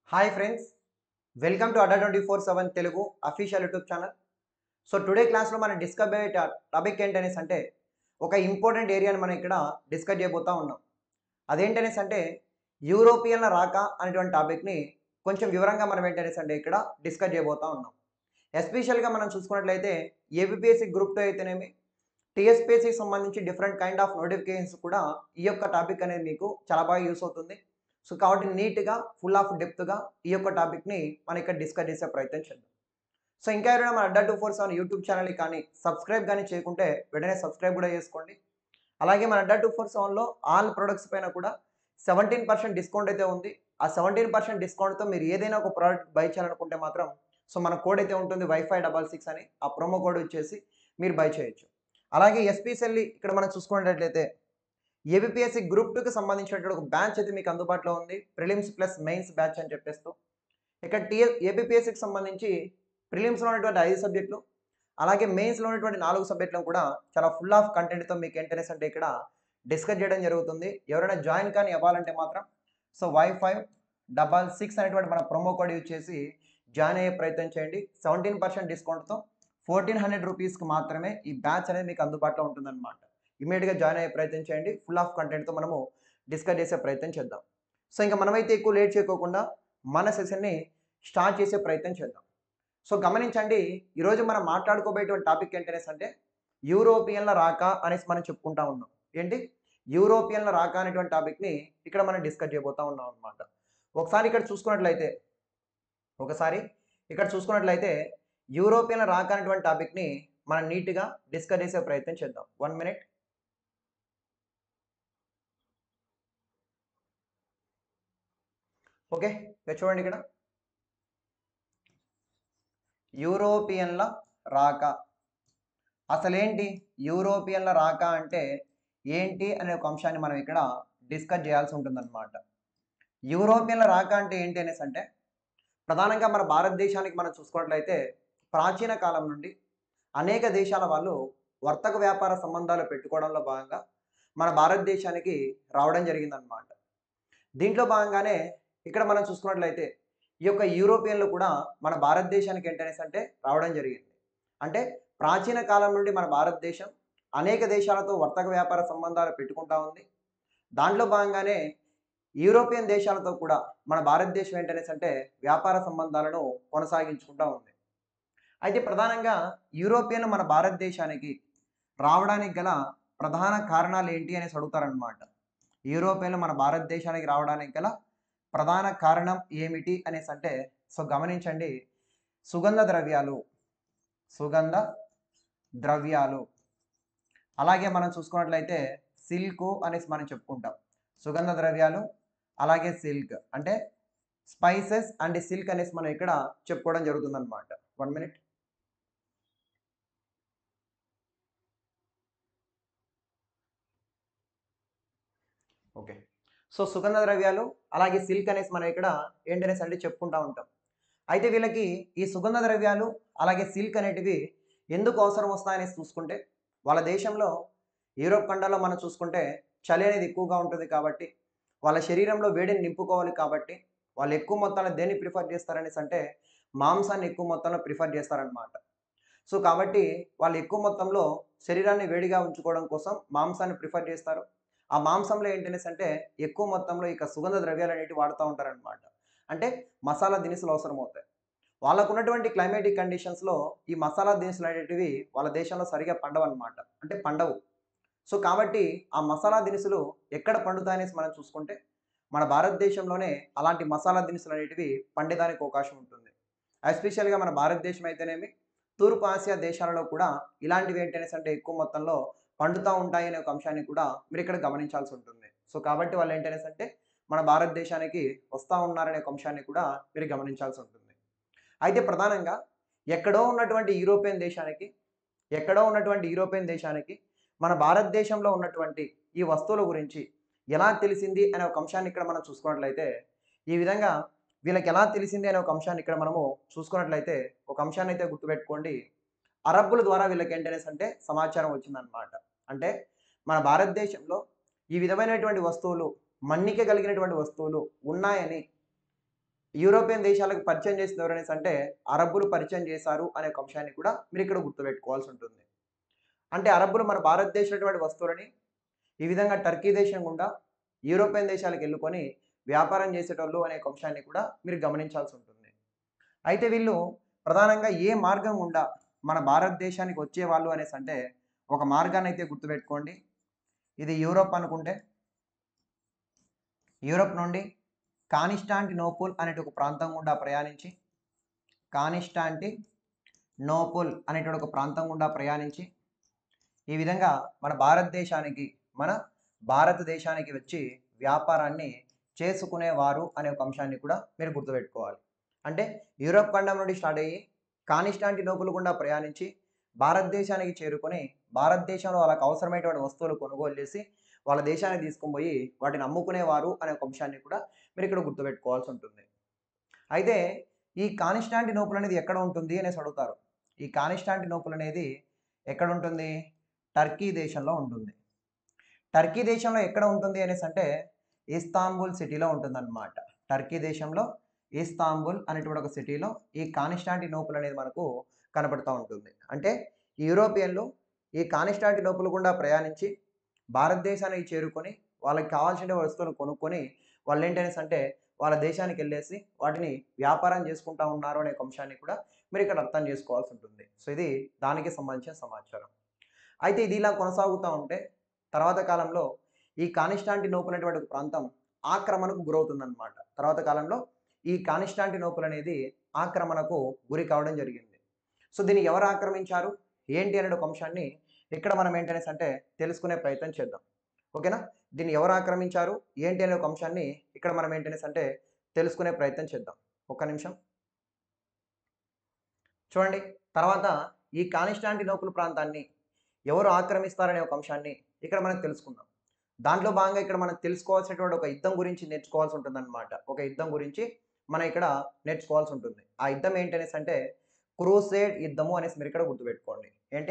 Hi friends, welcome to Adda 24/7 Telugu official YouTube channel. So today క్లాస్లో మనం discuss అయ్యే topic ఏంటనేసి అంటే ఒక ఇంపార్టెంట్ ఏరియాని మనం ఇక్కడ డిస్కస్ చేయబోతా ఉన్నాం. అదేంటనేసి అంటే యూరోపియన్ల రాక అనేటువంటి టాపిక్ని కొంచెం వివరంగా మనం ఏంటనేసి అంటే ఇక్కడ డిస్కస్ చేయబోతా ఉన్నాం. ఎస్పెషల్గా మనం చూసుకున్నట్లయితే ఏబిపిఎస్సి గ్రూప్ 2 అయితేనేమి టీఎస్పీఎస్సికి సంబంధించి డిఫరెంట్ కైండ్ ఆఫ్ నోటిఫికేషన్స్ కూడా ఈ యొక్క టాపిక్ అనేది మీకు చాలా బాగా యూస్ అవుతుంది. సో కాబట్టి నీట్గా ఫుల్ ఆఫ్ డెప్త్గా ఈ యొక్క టాపిక్ని మనం ఇక్కడ డిస్కస్ చేసే ప్రయత్నం చేద్దాం. సో ఇంకా ఎవరైనా మన అడ్డా 247 యూట్యూబ్ ఛానల్ని కానీ సబ్స్క్రైబ్ కానీ చేయకుంటే వెంటనే సబ్స్క్రైబ్ కూడా చేసుకోండి. అలాగే మన అడ్డా 247లో ఆల్ ప్రొడక్ట్స్ పైన కూడా 17% డిస్కౌంట్ అయితే ఉంది. ఆ 17% డిస్కౌంట్తో మీరు ఏదైనా ఒక ప్రోడక్ట్ బై చేయాలనుకుంటే మాత్రం సో మన కోడ్ అయితే ఉంటుంది వైఫై 66 అని, ఆ ప్రోమో కోడ్ వచ్చేసి మీరు బై చేయొచ్చు. అలాగే ఎస్పెషల్లీ ఇక్కడ మనం చూసుకున్నట్లయితే ఏబిపిఎస్సి గ్రూప్ 2కి సంబంధించినటువంటి ఒక బ్యాచ్ అయితే మీకు అందుబాటులో ఉంది, ప్రిలిమ్స్ ప్లస్ మెయిన్స్ బ్యాచ్ అని చెప్పేస్తూ. ఇక్కడ ఏబిపిఎస్సికి సంబంధించి ప్రిలిమ్స్లో ఉన్నటువంటి 5 సబ్జెక్టులు, అలాగే మెయిన్స్లో ఉన్నటువంటి 4 సబ్జెక్టులను కూడా చాలా ఫుల్ ఆఫ్ కంటెంట్తో మీకు ఏంటనేసి అంటే ఇక్కడ డిస్కస్ చేయడం జరుగుతుంది. ఎవరైనా జాయిన్ కానీ అవ్వాలంటే మాత్రం సో Y566 అనేటువంటి మన ప్రోమో కోడ్ యూజ్ చేసి జాయిన్ అయ్యే ప్రయత్నం చేయండి. 17% డిస్కౌంట్తో 1400 రూపీస్కి మాత్రమే ఈ బ్యాచ్ అనేది మీకు అందుబాటులో ఉంటుందన్నమాట. ఇమీడియట్గా జాయిన్ అయ్యే ప్రయత్నం చేయండి. ఫుల్ ఆఫ్ కంటెంట్తో మనము డిస్కస్ చేసే ప్రయత్నం చేద్దాం. సో ఇంకా మనమైతే ఎక్కువ లేట్ చేయకోకుండా మన సెషన్ని స్టార్ట్ చేసే ప్రయత్నం చేద్దాం. సో గమనించండి, ఈరోజు మనం మాట్లాడుకోబోయేటువంటి టాపిక్ ఏంటనేసి అంటే యూరోపియన్ల రాక అనేసి మనం చెప్పుకుంటా ఉన్నాం. ఏంటి యూరోపియన్ల రాక అనేటువంటి టాపిక్ని ఇక్కడ మనం డిస్కస్ చేయబోతా ఉన్నాం అనమాట. ఒకసారి ఇక్కడ చూసుకున్నట్లయితే యూరోపియన్ల రాక అనేటువంటి టాపిక్ని మనం నీట్గా డిస్కస్ చేసే ప్రయత్నం చేద్దాం. 1 మినిట్. ఓకే, చూడండి ఇక్కడ యూరోపియన్ల రాక. అసలేంటి యూరోపియన్ల రాక అంటే ఏంటి అనే ఒక అంశాన్ని మనం ఇక్కడ డిస్కస్ చేయాల్సి ఉంటుందన్నమాట. యూరోపియన్ల రాక అంటే ఏంటి అనేసి అంటే ప్రధానంగా మన భారతదేశానికి మనం చూసుకున్నట్లయితే ప్రాచీన కాలం నుండి అనేక దేశాల వాళ్ళు వర్తక వ్యాపార సంబంధాలు పెట్టుకోవడంలో భాగంగా మన భారతదేశానికి రావడం జరిగిందనమాట. దీంట్లో భాగంగానే ఇక్కడ మనం చూసుకున్నట్లయితే ఈ యొక్క యూరోపియన్లు కూడా మన భారతదేశానికి ఏంటనేసి అంటే రావడం జరిగింది. అంటే ప్రాచీన కాలం నుండి మన భారతదేశం అనేక దేశాలతో వర్తక వ్యాపార సంబంధాలు పెట్టుకుంటా ఉంది. దాంట్లో భాగంగానే యూరోపియన్ దేశాలతో కూడా మన భారతదేశం ఏంటనేసి అంటే వ్యాపార సంబంధాలను కొనసాగించుకుంటా ఉంది. అయితే ప్రధానంగా యూరోపియన్ మన భారతదేశానికి రావడానికి గల ప్రధాన కారణాలు ఏంటి అనేసి అడుగుతారనమాట. యూరోపియన్లు మన భారతదేశానికి రావడానికి గల ప్రధాన కారణం ఏమిటి అనేసి అంటే సో గమనించండి, సుగంధ ద్రవ్యాలు అలాగే మనం చూసుకున్నట్లయితే సిల్క్ అనేసి మనం చెప్పుకుంటాం. సుగంధ ద్రవ్యాలు అలాగే సిల్క్ అంటే స్పైసెస్ అండ్ సిల్క్ అనేసి మనం ఇక్కడ చెప్పుకోవడం జరుగుతుందన్నమాట. 1 మినిట్. ఓకే, సో సుగంధ ద్రవ్యాలు అలాగే సిల్క్ అనేసి మనం ఇక్కడ ఏంటనేసి అంటే చెప్పుకుంటా ఉంటాం. అయితే వీళ్ళకి ఈ సుగంధ ద్రవ్యాలు అలాగే సిల్క్ అనేటివి ఎందుకు అవసరం వస్తాయనేసి చూసుకుంటే వాళ్ళ దేశంలో యూరోప్ ఖండంలో మనం చూసుకుంటే చలి అనేది ఎక్కువగా ఉంటుంది కాబట్టి వాళ్ళ శరీరంలో వేడిని నింపుకోవాలి కాబట్టి వాళ్ళు ఎక్కువ మొత్తంలో దేన్ని ప్రిఫర్ చేస్తారనేసి అంటే మాంసాన్ని ఎక్కువ మొత్తంలో ప్రిఫర్ చేస్తారనమాట. సో కాబట్టి వాళ్ళు ఎక్కువ మొత్తంలో శరీరాన్ని వేడిగా ఉంచుకోవడం కోసం మాంసాన్ని ప్రిఫర్ చేస్తారు. ఆ మాంసంలో ఏంటనేసి అంటే ఎక్కువ మొత్తంలో ఇక సుగంధ ద్రవ్యాలు అనేటివి వాడుతూ ఉంటారనమాట. అంటే మసాలా దినుసులు అవసరం అవుతాయి. వాళ్ళకు ఉన్నటువంటి క్లైమేటిక్ కండిషన్స్లో ఈ మసాలా దినుసులు అనేటివి వాళ్ళ దేశంలో సరిగా పండవన్నమాట, అంటే పండవు. సో కాబట్టి ఆ మసాలా దినుసులు ఎక్కడ పండుతాయనేసి మనం చూసుకుంటే మన భారతదేశంలోనే అలాంటి మసాలా దినుసులు అనేటివి పండేదానికి అవకాశం ఉంటుంది. ఎస్పెషల్గా మన భారతదేశం అయితేనేమి తూర్పు ఆసియా దేశాలలో కూడా ఇలాంటివి ఏంటనేసి అంటే ఎక్కువ మొత్తంలో పండుతూ ఉంటాయి అనే ఒక అంశాన్ని కూడా మీరు ఇక్కడ గమనించాల్సి ఉంటుంది. సో కాబట్టి వాళ్ళు ఏంటనేసి అంటే మన భారతదేశానికి వస్తూ ఉన్నారనే ఒక అంశాన్ని కూడా మీరు గమనించాల్సి ఉంటుంది. అయితే ప్రధానంగా ఎక్కడో ఉన్నటువంటి యూరోపియన్ దేశానికి మన భారతదేశంలో ఉన్నటువంటి ఈ వస్తువుల గురించి ఎలా తెలిసింది అనే ఒక అంశాన్ని ఇక్కడ మనం చూసుకున్నట్లయితే ఈ విధంగా వీళ్ళకి ఎలా తెలిసింది అనే ఒక అంశాన్ని ఇక్కడ మనము చూసుకున్నట్లయితే ఒక అంశాన్ని అయితే గుర్తుపెట్టుకోండి. అరబ్బుల ద్వారా వీళ్ళకి ఏంటనేసి అంటే సమాచారం వచ్చిందనమాట. అంటే మన భారతదేశంలో ఈ విధమైనటువంటి వస్తువులు మన్నిక కలిగినటువంటి వస్తువులు ఉన్నాయని యూరోపియన్ దేశాలకు పరిచయం చేసిన ఎవరనేసి అంటే అరబ్బులు పరిచయం చేశారు అనే ఒక అంశాన్ని కూడా మీరు ఇక్కడ గుర్తుపెట్టుకోవాల్సి ఉంటుంది. అంటే అరబ్బులు మన భారతదేశమైనటువంటి వస్తువులని ఈ విధంగా టర్కీ దేశం గుండా యూరోపియన్ దేశాలకు ఎళ్ళుకొని వ్యాపారం చేసేటోళ్ళు అనే ఒక అంశాన్ని కూడా మీరు గమనించాల్సి ఉంటుంది. అయితే వీళ్ళు ప్రధానంగా ఏ మార్గం గుండా మన భారతదేశానికి వచ్చేవాళ్ళు అనేసి అంటే ఒక మార్గాన్ని అయితే గుర్తుపెట్టుకోండి. ఇది యూరోప్ అనుకుంటే యూరోప్ నుండి కానిస్టాంటినోపుల్ అనేటి ఒక ప్రాంతం గుండా ప్రయాణించి కానిస్టాంటినోపుల్ అనేటువంటి ఒక ప్రాంతం గుండా ప్రయాణించి ఈ విధంగా మన భారతదేశానికి వచ్చి వ్యాపారాన్ని చేసుకునేవారు అనే ఒక అంశాన్ని కూడా మీరు గుర్తుపెట్టుకోవాలి. అంటే యూరోప్ ఖండం నుండి స్టార్ట్ అయ్యి కానిస్టాంటినోపుల్ గుండా ప్రయాణించి భారతదేశానికి చేరుకొని భారతదేశంలో వాళ్ళకి అవసరమైనటువంటి వస్తువులు కొనుగోలు చేసి వాళ్ళ దేశానికి తీసుకొని పోయి వాటిని అమ్ముకునేవారు అనే ఒక అంశాన్ని కూడా మీరు ఇక్కడ గుర్తుపెట్టుకోవాల్సి ఉంటుంది. అయితే ఈ కానిస్టాంటినోపుల్ అనేది ఎక్కడ ఉంటుంది అనేసి అడుగుతారు. ఈ కానిస్టాంటినోపుల్ అనేది ఎక్కడ ఉంటుంది? టర్కీ దేశంలో ఉంటుంది. టర్కీ దేశంలో ఎక్కడ ఉంటుంది అనేసి అంటే ఇస్తాంబుల్ సిటీలో ఉంటుందన్నమాట. టర్కీ దేశంలో ఇస్తాంబుల్ అనేటువంటి ఒక సిటీలో ఈ కానిస్టాంటినోపుల్ అనేది మనకు కనపడుతూ ఉంటుంది. అంటే యూరోపియన్లు ఈ కానిస్టాంటినోపుల్ గుండా ప్రయాణించి భారతదేశానికి చేరుకొని వాళ్ళకి కావాల్సిన వస్తువులు కొనుక్కొని వాళ్ళు ఏంటనేసి అంటే వాళ్ళ దేశానికి వెళ్ళేసి వాటిని వ్యాపారం చేసుకుంటా ఉన్నారు అనే అంశాన్ని కూడా మీరు ఇక్కడ అర్థం చేసుకోవాల్సి ఉంటుంది. సో ఇది దానికి సంబంధించిన సమాచారం. అయితే ఇది ఇలా కొనసాగుతూ ఉంటే తర్వాత కాలంలో ఈ కానిస్టాంటినోపుల్ అనేటువంటి ఒక ప్రాంతం ఆక్రమణకు గురవుతుందన్నమాట. తర్వాత కాలంలో ఈ కానిస్టాంటినోపుల్ అనేది ఆక్రమణకు గురి కావడం జరిగింది. సో దీన్ని ఎవరు ఆక్రమించారు ఏంటి అనే ఒక అంశాన్ని ఇక్కడ మనం ఏంటనేసి అంటే తెలుసుకునే ప్రయత్నం చేద్దాం. ఓకేనా? దీన్ని ఎవరు ఆక్రమించారు ఏంటి అనే ఒక అంశాన్ని ఇక్కడ మనం ఏంటనేసి అంటే తెలుసుకునే ప్రయత్నం చేద్దాం. ఒక్క నిమిషం చూడండి. తర్వాత ఈ కానిస్టాంటినోపుల్ ప్రాంతాన్ని ఎవరు ఆక్రమిస్తారనే ఒక అంశాన్ని ఇక్కడ మనం తెలుసుకుందాం. దాంట్లో భాగంగా ఇక్కడ మనం తెలుసుకోవాల్సినటువంటి ఒక యుద్ధం గురించి నేర్చుకోవాల్సి ఉంటుందన్నమాట. ఒక యుద్ధం గురించి మనం ఇక్కడ నేర్చుకోవాల్సి ఉంటుంది. ఆ యుద్ధం ఏంటనేసి అంటే క్రూసేడ్ యుద్ధము అనేసి మీరు ఇక్కడ గుర్తుపెట్టుకోండి. ఏంటి?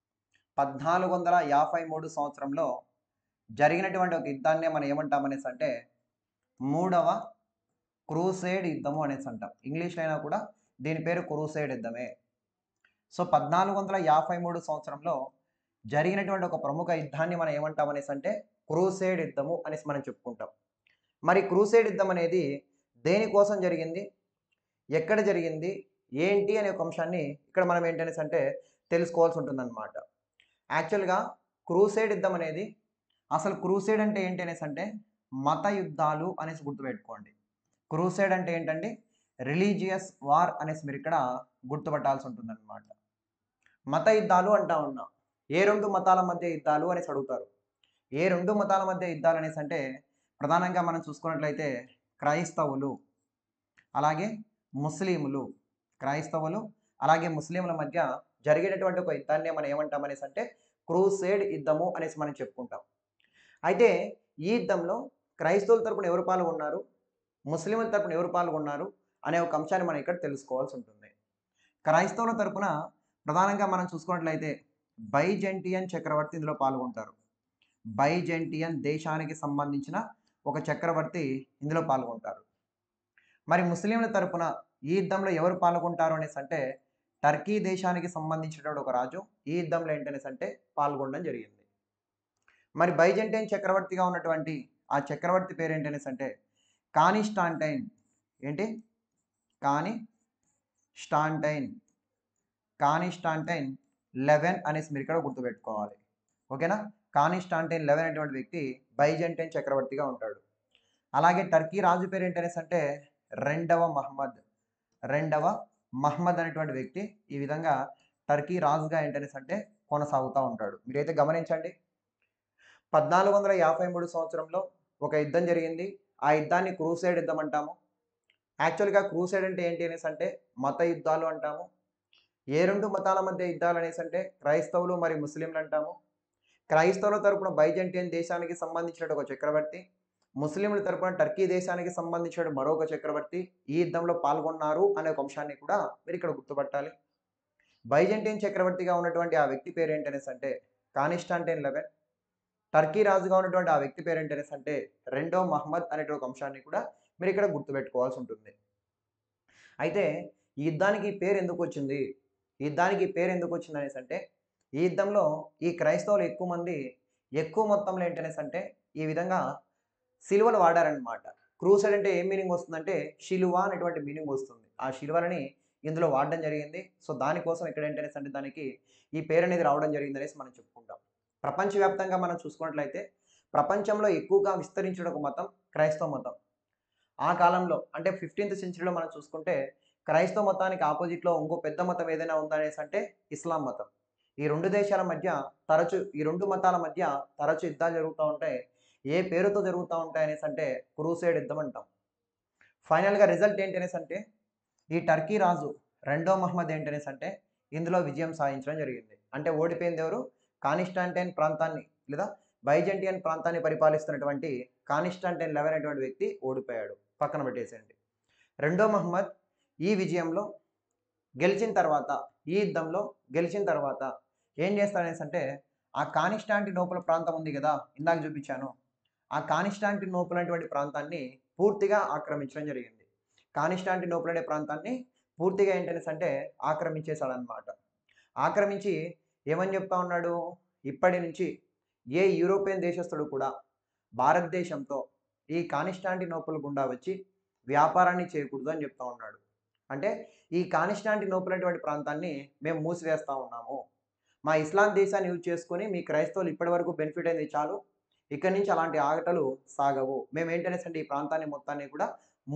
1453 సంవత్సరంలో జరిగినటువంటి ఒక యుద్ధాన్నే మనం ఏమంటామనేసి అంటే మూడవ క్రూసేడ్ యుద్ధము అనేసి అంటాం. ఇంగ్లీష్లో అయినా కూడా దీని పేరు క్రూసేడ్ యుద్ధమే. సో 1453 సంవత్సరంలో జరిగినటువంటి ఒక ప్రముఖ యుద్ధాన్ని మనం ఏమంటామనేసి అంటే క్రూసేడ్ యుద్ధము అనేసి మనం చెప్పుకుంటాం. మరి క్రూసేడ్ యుద్ధం అనేది దేనికోసం జరిగింది, ఎక్కడ జరిగింది, ఏంటి అనే ఒక అంశాన్ని ఇక్కడ మనం ఏంటనేసి అంటే తెలుసుకోవాల్సి ఉంటుందన్నమాట. యాక్చువల్గా క్రూసేడ్ యుద్ధం అనేది అసలు క్రూసేడ్ అంటే ఏంటి అనేసి అంటే మత యుద్ధాలు అనేసి గుర్తుపెట్టుకోండి. క్రూసేడ్ అంటే ఏంటంటే రిలీజియస్ వార్ అనేసి మీరు ఇక్కడ గుర్తుపట్టాల్సి ఉంటుందన్నమాట. మత యుద్ధాలు అంటా ఉన్నాం. ఏ రెండు మతాల మధ్య యుద్ధాలు అనేసి అడుగుతారు. ఏ రెండు మతాల మధ్య యుద్ధాలు అనేసి అంటే ప్రధానంగా మనం చూసుకున్నట్లయితే క్రైస్తవులు అలాగే ముస్లింలు, క్రైస్తవులు అలాగే ముస్లింల మధ్య జరిగేటటువంటి ఒక యుద్ధాన్ని మనం ఏమంటాం అనేసి అంటే క్రూసేడ్ యుద్ధము అనేసి మనం చెప్పుకుంటాం. అయితే ఈ యుద్ధంలో క్రైస్తవుల తరపున ఎవరు పాల్గొన్నారు, ముస్లింల తరపున ఎవరు పాల్గొన్నారు అనే ఒక అంశాన్ని మనం ఇక్కడ తెలుసుకోవాల్సి ఉంటుంది. క్రైస్తవుల తరపున ప్రధానంగా మనం చూసుకున్నట్లయితే బైజెంటియన్ చక్రవర్తి ఇందులో పాల్గొంటారు. బైజెంటియన్ దేశానికి సంబంధించిన ఒక చక్రవర్తి ఇందులో పాల్గొంటారు. మరి ముస్లింల తరపున ఈ యుద్ధంలో ఎవరు పాల్గొంటారు అనేసి అంటే టర్కీ దేశానికి సంబంధించినటువంటి ఒక రాజు ఈ యుద్ధంలో ఏంటనేసి అంటే పాల్గొనడం జరిగింది. మరి బైజెంటైన్ చక్రవర్తిగా ఉన్నటువంటి ఆ చక్రవర్తి పేరు ఏంటనేసి అంటే కానిస్టాంటైన్. ఏంటి? కానిస్టాంటైన్ 11 అనేసి మీరు ఇక్కడ గుర్తుపెట్టుకోవాలి. ఓకేనా? కానిస్టాంటైన్ 11 అనేటువంటి వ్యక్తి బైజెంటైన్ చక్రవర్తిగా ఉంటాడు. అలాగే టర్కీ రాజు పేరు ఏంటనేసి అంటే రెండవ మహమ్మద్ అనేటువంటి వ్యక్తి ఈ విధంగా టర్కీ రాజుగా ఏంటనేసి అంటే కొనసాగుతూ ఉంటాడు. మీరైతే గమనించండి. 1453 సంవత్సరంలో ఒక యుద్ధం జరిగింది. ఆ యుద్ధాన్ని క్రూసేడ్ యుద్ధం అంటాము. యాక్చువల్గా క్రూసేడ్ అంటే ఏంటి అనేసి అంటే మత యుద్ధాలు అంటాము. ఏ రెండు మతాల మధ్య యుద్ధాలు అనేసి అంటే క్రైస్తవులు మరియు ముస్లింలు అంటాము. క్రైస్తవుల తరపున బైజెంటియన్ దేశానికి సంబంధించిన ఒక చక్రవర్తి, ముస్లింల తరపున టర్కీ దేశానికి సంబంధించిన మరొక చక్రవర్తి ఈ యుద్ధంలో పాల్గొన్నారు అనే ఒక అంశాన్ని కూడా మీరు ఇక్కడ గుర్తుపట్టాలి. బైజెంటియన్ చక్రవర్తిగా ఉన్నటువంటి ఆ వ్యక్తి పేరు ఏంటనేసి అంటే కానిస్టాంటైన్ 11. టర్కీ రాజుగా ఉన్నటువంటి ఆ వ్యక్తి పేరు ఏంటనేసి అంటే రెండో మహమ్మద్ అనేటువంటి ఒక అంశాన్ని కూడా మీరు ఇక్కడ గుర్తుపెట్టుకోవాల్సి ఉంటుంది. అయితే ఈ యుద్ధానికి పేరు ఎందుకు వచ్చింది? ఈ యుద్ధానికి పేరు ఎందుకు వచ్చింది అనేసి అంటే, ఈ యుద్ధంలో ఈ క్రైస్తవులు ఎక్కువ మంది ఎక్కువ మొత్తంలో ఏంటనేసి అంటే, ఈ విధంగా సిలువలు వాడారనమాట. క్రూసైడ్ అంటే ఏం మీనింగ్ వస్తుందంటే, శిలువ అనేటువంటి మీనింగ్ వస్తుంది. ఆ శిలువలని ఇందులో వాడడం జరిగింది. సో, దానికోసం ఇక్కడ ఏంటనేసి అంటే దానికి ఈ పేరనేది రావడం జరిగిందనేసి మనం చెప్పుకుంటాం. ప్రపంచవ్యాప్తంగా మనం చూసుకున్నట్లయితే, ప్రపంచంలో ఎక్కువగా విస్తరించిన ఒక మతం క్రైస్తవ మతం. ఆ కాలంలో అంటే 15థ్ సెంచరీలో మనం చూసుకుంటే, క్రైస్తవ మతానికి ఆపోజిట్‌లో ఇంకో పెద్ద మతం ఏదైనా ఉందనేసి అంటే ఇస్లాం మతం. ఈ 2 దేశాల మధ్య ఈ 2 మతాల మధ్య తరచు యుద్ధాలు జరుగుతా ఉంటాయి. ఏ పేరుతో జరుగుతా ఉంటాయనేసి అంటే క్రూసేడ్ యుద్ధం అంటాం. ఫైనల్‌గా రిజల్ట్ ఏంటి అనేసంటే, ఈ టర్కీ రాజు రెండో మహమ్మద్ ఏంటనేసి అంటే ఇందులో విజయం సాధించడం జరిగింది. అంటే ఓడిపోయింది ఎవరు? కాన్స్టాంటైన్ ప్రాంతాన్ని లేదా బైజంటియన్ ప్రాంతాన్ని పరిపాలిస్తున్నటువంటి కాన్స్టాంటైన్ లెవెన్ అనేటువంటి వ్యక్తి ఓడిపోయాడు. పక్కన పెట్టేసేయండి. రెండో మహమ్మద్ ఈ విజయంలో గెలిచిన తర్వాత, ఈ యుద్ధంలో గెలిచిన తర్వాత ఏం చేస్తాడనేసి అంటే, ఆ కాన్స్టాంటినోపుల్ ప్రాంతం ఉంది గదా! ఇందాక చూపించాను. ఆ కాన్స్టాంటినోపుల్ అనేటువంటి ప్రాంతాన్ని పూర్తిగా ఆక్రమించడం జరిగింది. కాన్స్టాంటినోపుల్ అనే ప్రాంతాన్ని పూర్తిగా ఏంటనేసంటే ఆక్రమించేసాడనమాట. ఆక్రమించి ఏమని చెప్తా ఉన్నాడు? ఇప్పటి నుంచి ఏ యూరోపియన్ దేశస్థుడు కూడా భారతదేశంతో ఈ కాన్స్టాంటినోపుల్ గుండా వచ్చి వ్యాపారాన్ని చేయకూడదు అని చెప్తా ఉన్నాడు. అంటే ఈ కాన్స్టాంటినోపుల్ అనేటువంటి ప్రాంతాన్ని మేము మూసివేస్తా ఉన్నాము. మా ఇస్లాం దేశాన్ని యూజ్ చేసుకొని మీ క్రైస్తవులు ఇప్పటివరకు బెనిఫిట్ అయింది చాలు. ఇక్కడి నుంచి అలాంటి ఆటలు సాగవు. మేమేంటనేసంటే ఈ ప్రాంతాన్ని మొత్తాన్ని కూడా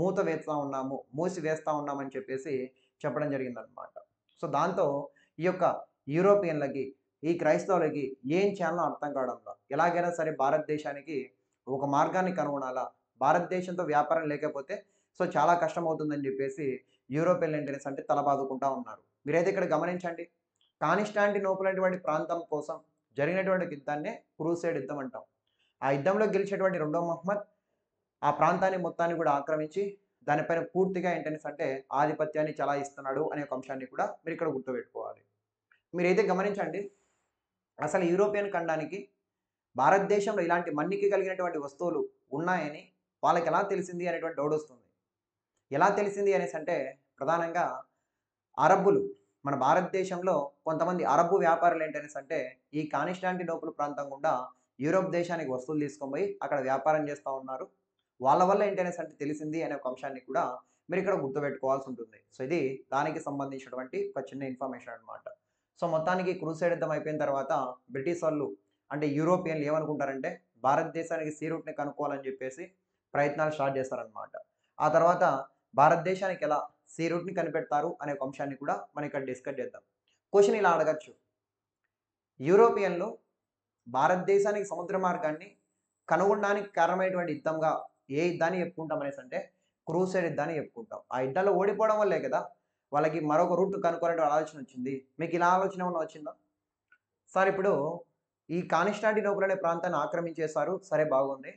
మూసివేస్తా ఉన్నామని చెప్పేసి చెప్పడం జరిగిందనమాట. సో, దాంతో ఈ యొక్క యూరోపియన్‌లకి, ఈ క్రైస్తవులకి ఏం చేయాలో అర్థం కావడంలా. ఎలాగైనా సరే భారతదేశానికి ఒక మార్గాన్ని కనుగొనాలా. భారతదేశంతో వ్యాపారం లేకపోతే సో, చాలా కష్టమవుతుందని చెప్పేసి యూరోపియన్‌లు ఏంటనేసంటే తల బాదుకుంటా ఉన్నారు. మీరైతే ఇక్కడ గమనించండి. కాన్స్టాంటినోపుల్ అనేటువంటి ప్రాంతం కోసం జరిగినటువంటి యుద్ధాన్నే క్రూసేడ్ యుద్ధం అంటాం. ఆ యుద్ధంలో గెలిచినటువంటి రెండో మహమ్మద్ ఆ ప్రాంతాన్ని మొత్తాన్ని కూడా ఆక్రమించి దానిపైన పూర్తిగా ఏంటనేసంటే ఆధిపత్యాన్ని చలాయిస్తున్నాడు అనే ఒక అంశాన్ని కూడా మీరిక్కడ గుర్తుపెట్టుకోవాలి. మీరైతే గమనించండి. అసలు యూరోపియన్ ఖండానికి భారతదేశంలో ఇలాంటి మన్నిక కలిగినటువంటి వస్తువులు ఉన్నాయని వాళ్ళకెలా తెలిసింది అనేటువంటి డౌటొస్తుంది. ఎలా తెలిసింది అనేసంటే ప్రధానంగా అరబ్బులు మన భారతదేశంలో కొంతమంది అరబ్బు వ్యాపారులు ఏంటనేసంటే ఈ కాన్స్టాంటినోపుల్ ప్రాంతం గుండా యూరోప్ దేశానికి వస్తువులు తీసుకొని పోయి అక్కడ వ్యాపారం చేస్తా ఉన్నారు. వాళ్ళ వల్ల ఏంటనేసంటే తెలిసింది అనే ఒక అంశాన్ని కూడా మీరిక్కడ గుర్తుపెట్టుకోవాల్సి ఉంటుంది. సో, ఇది దానికి సంబంధించినటువంటి ఒక చిన్న ఇన్ఫర్మేషన్ అనమాట. సో, మొత్తానికి క్రూసేడ్ యుద్ధం అయిపోయిన తర్వాత బ్రిటిష్ వాళ్ళు అంటే యూరోపియన్‌లు ఏమనుకుంటారంటే భారతదేశానికి సీ రూట్‌ని కనుక్కోవాలని చెప్పేసి ప్రయత్నాలు స్టార్ట్ చేస్తారనమాట. ఆ తర్వాత భారతదేశానికి ఎలా సీ రూట్‌ని కనిపెడతారు అనే ఒక అంశాన్ని కూడా మనం ఇక్కడ డిస్కస్ చేద్దాం. క్వెషన్ ఇలా అడగొచ్చు. యూరోపియన్‌లు భారతదేశానికి సముద్ర మార్గాన్ని కనుగొనడానికి కారణమైనటువంటి యుద్ధంగా ఏ యుద్ధాన్ని చెప్పుకుంటాం అనేసంటే క్రూసేడ్ యుద్ధాన్ని చెప్పుకుంటాం. ఆ యుద్ధంలో ఓడిపోవడం వల్లే కదా! వాళ్ళకి మరొక రూట్ కనుక్కునే ఆలోచన వచ్చింది. మీకు ఇలా ఆలోచన ఏమన్నా వచ్చిందా? సార్ ఇప్పుడు ఈ కాన్స్టాంటినోపుల్ అనే ప్రాంతాన్ని ఆక్రమించేసారు. సరే బాగుంది.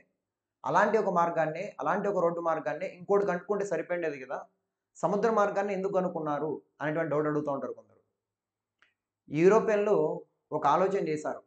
అలాంటి ఒక రోడ్డు మార్గాన్ని ఇంకోటి కనుక్కుంటే సరిపోయిండేది గదా! సముద్ర మార్గాన్ని ఎందుకు కనుక్కున్నారు? అనేటువంటి డౌట్ అడుగుతూ ఉంటారు కొందరు. యూరోపియన్‌లు ఒక ఆలోచన చేశారు.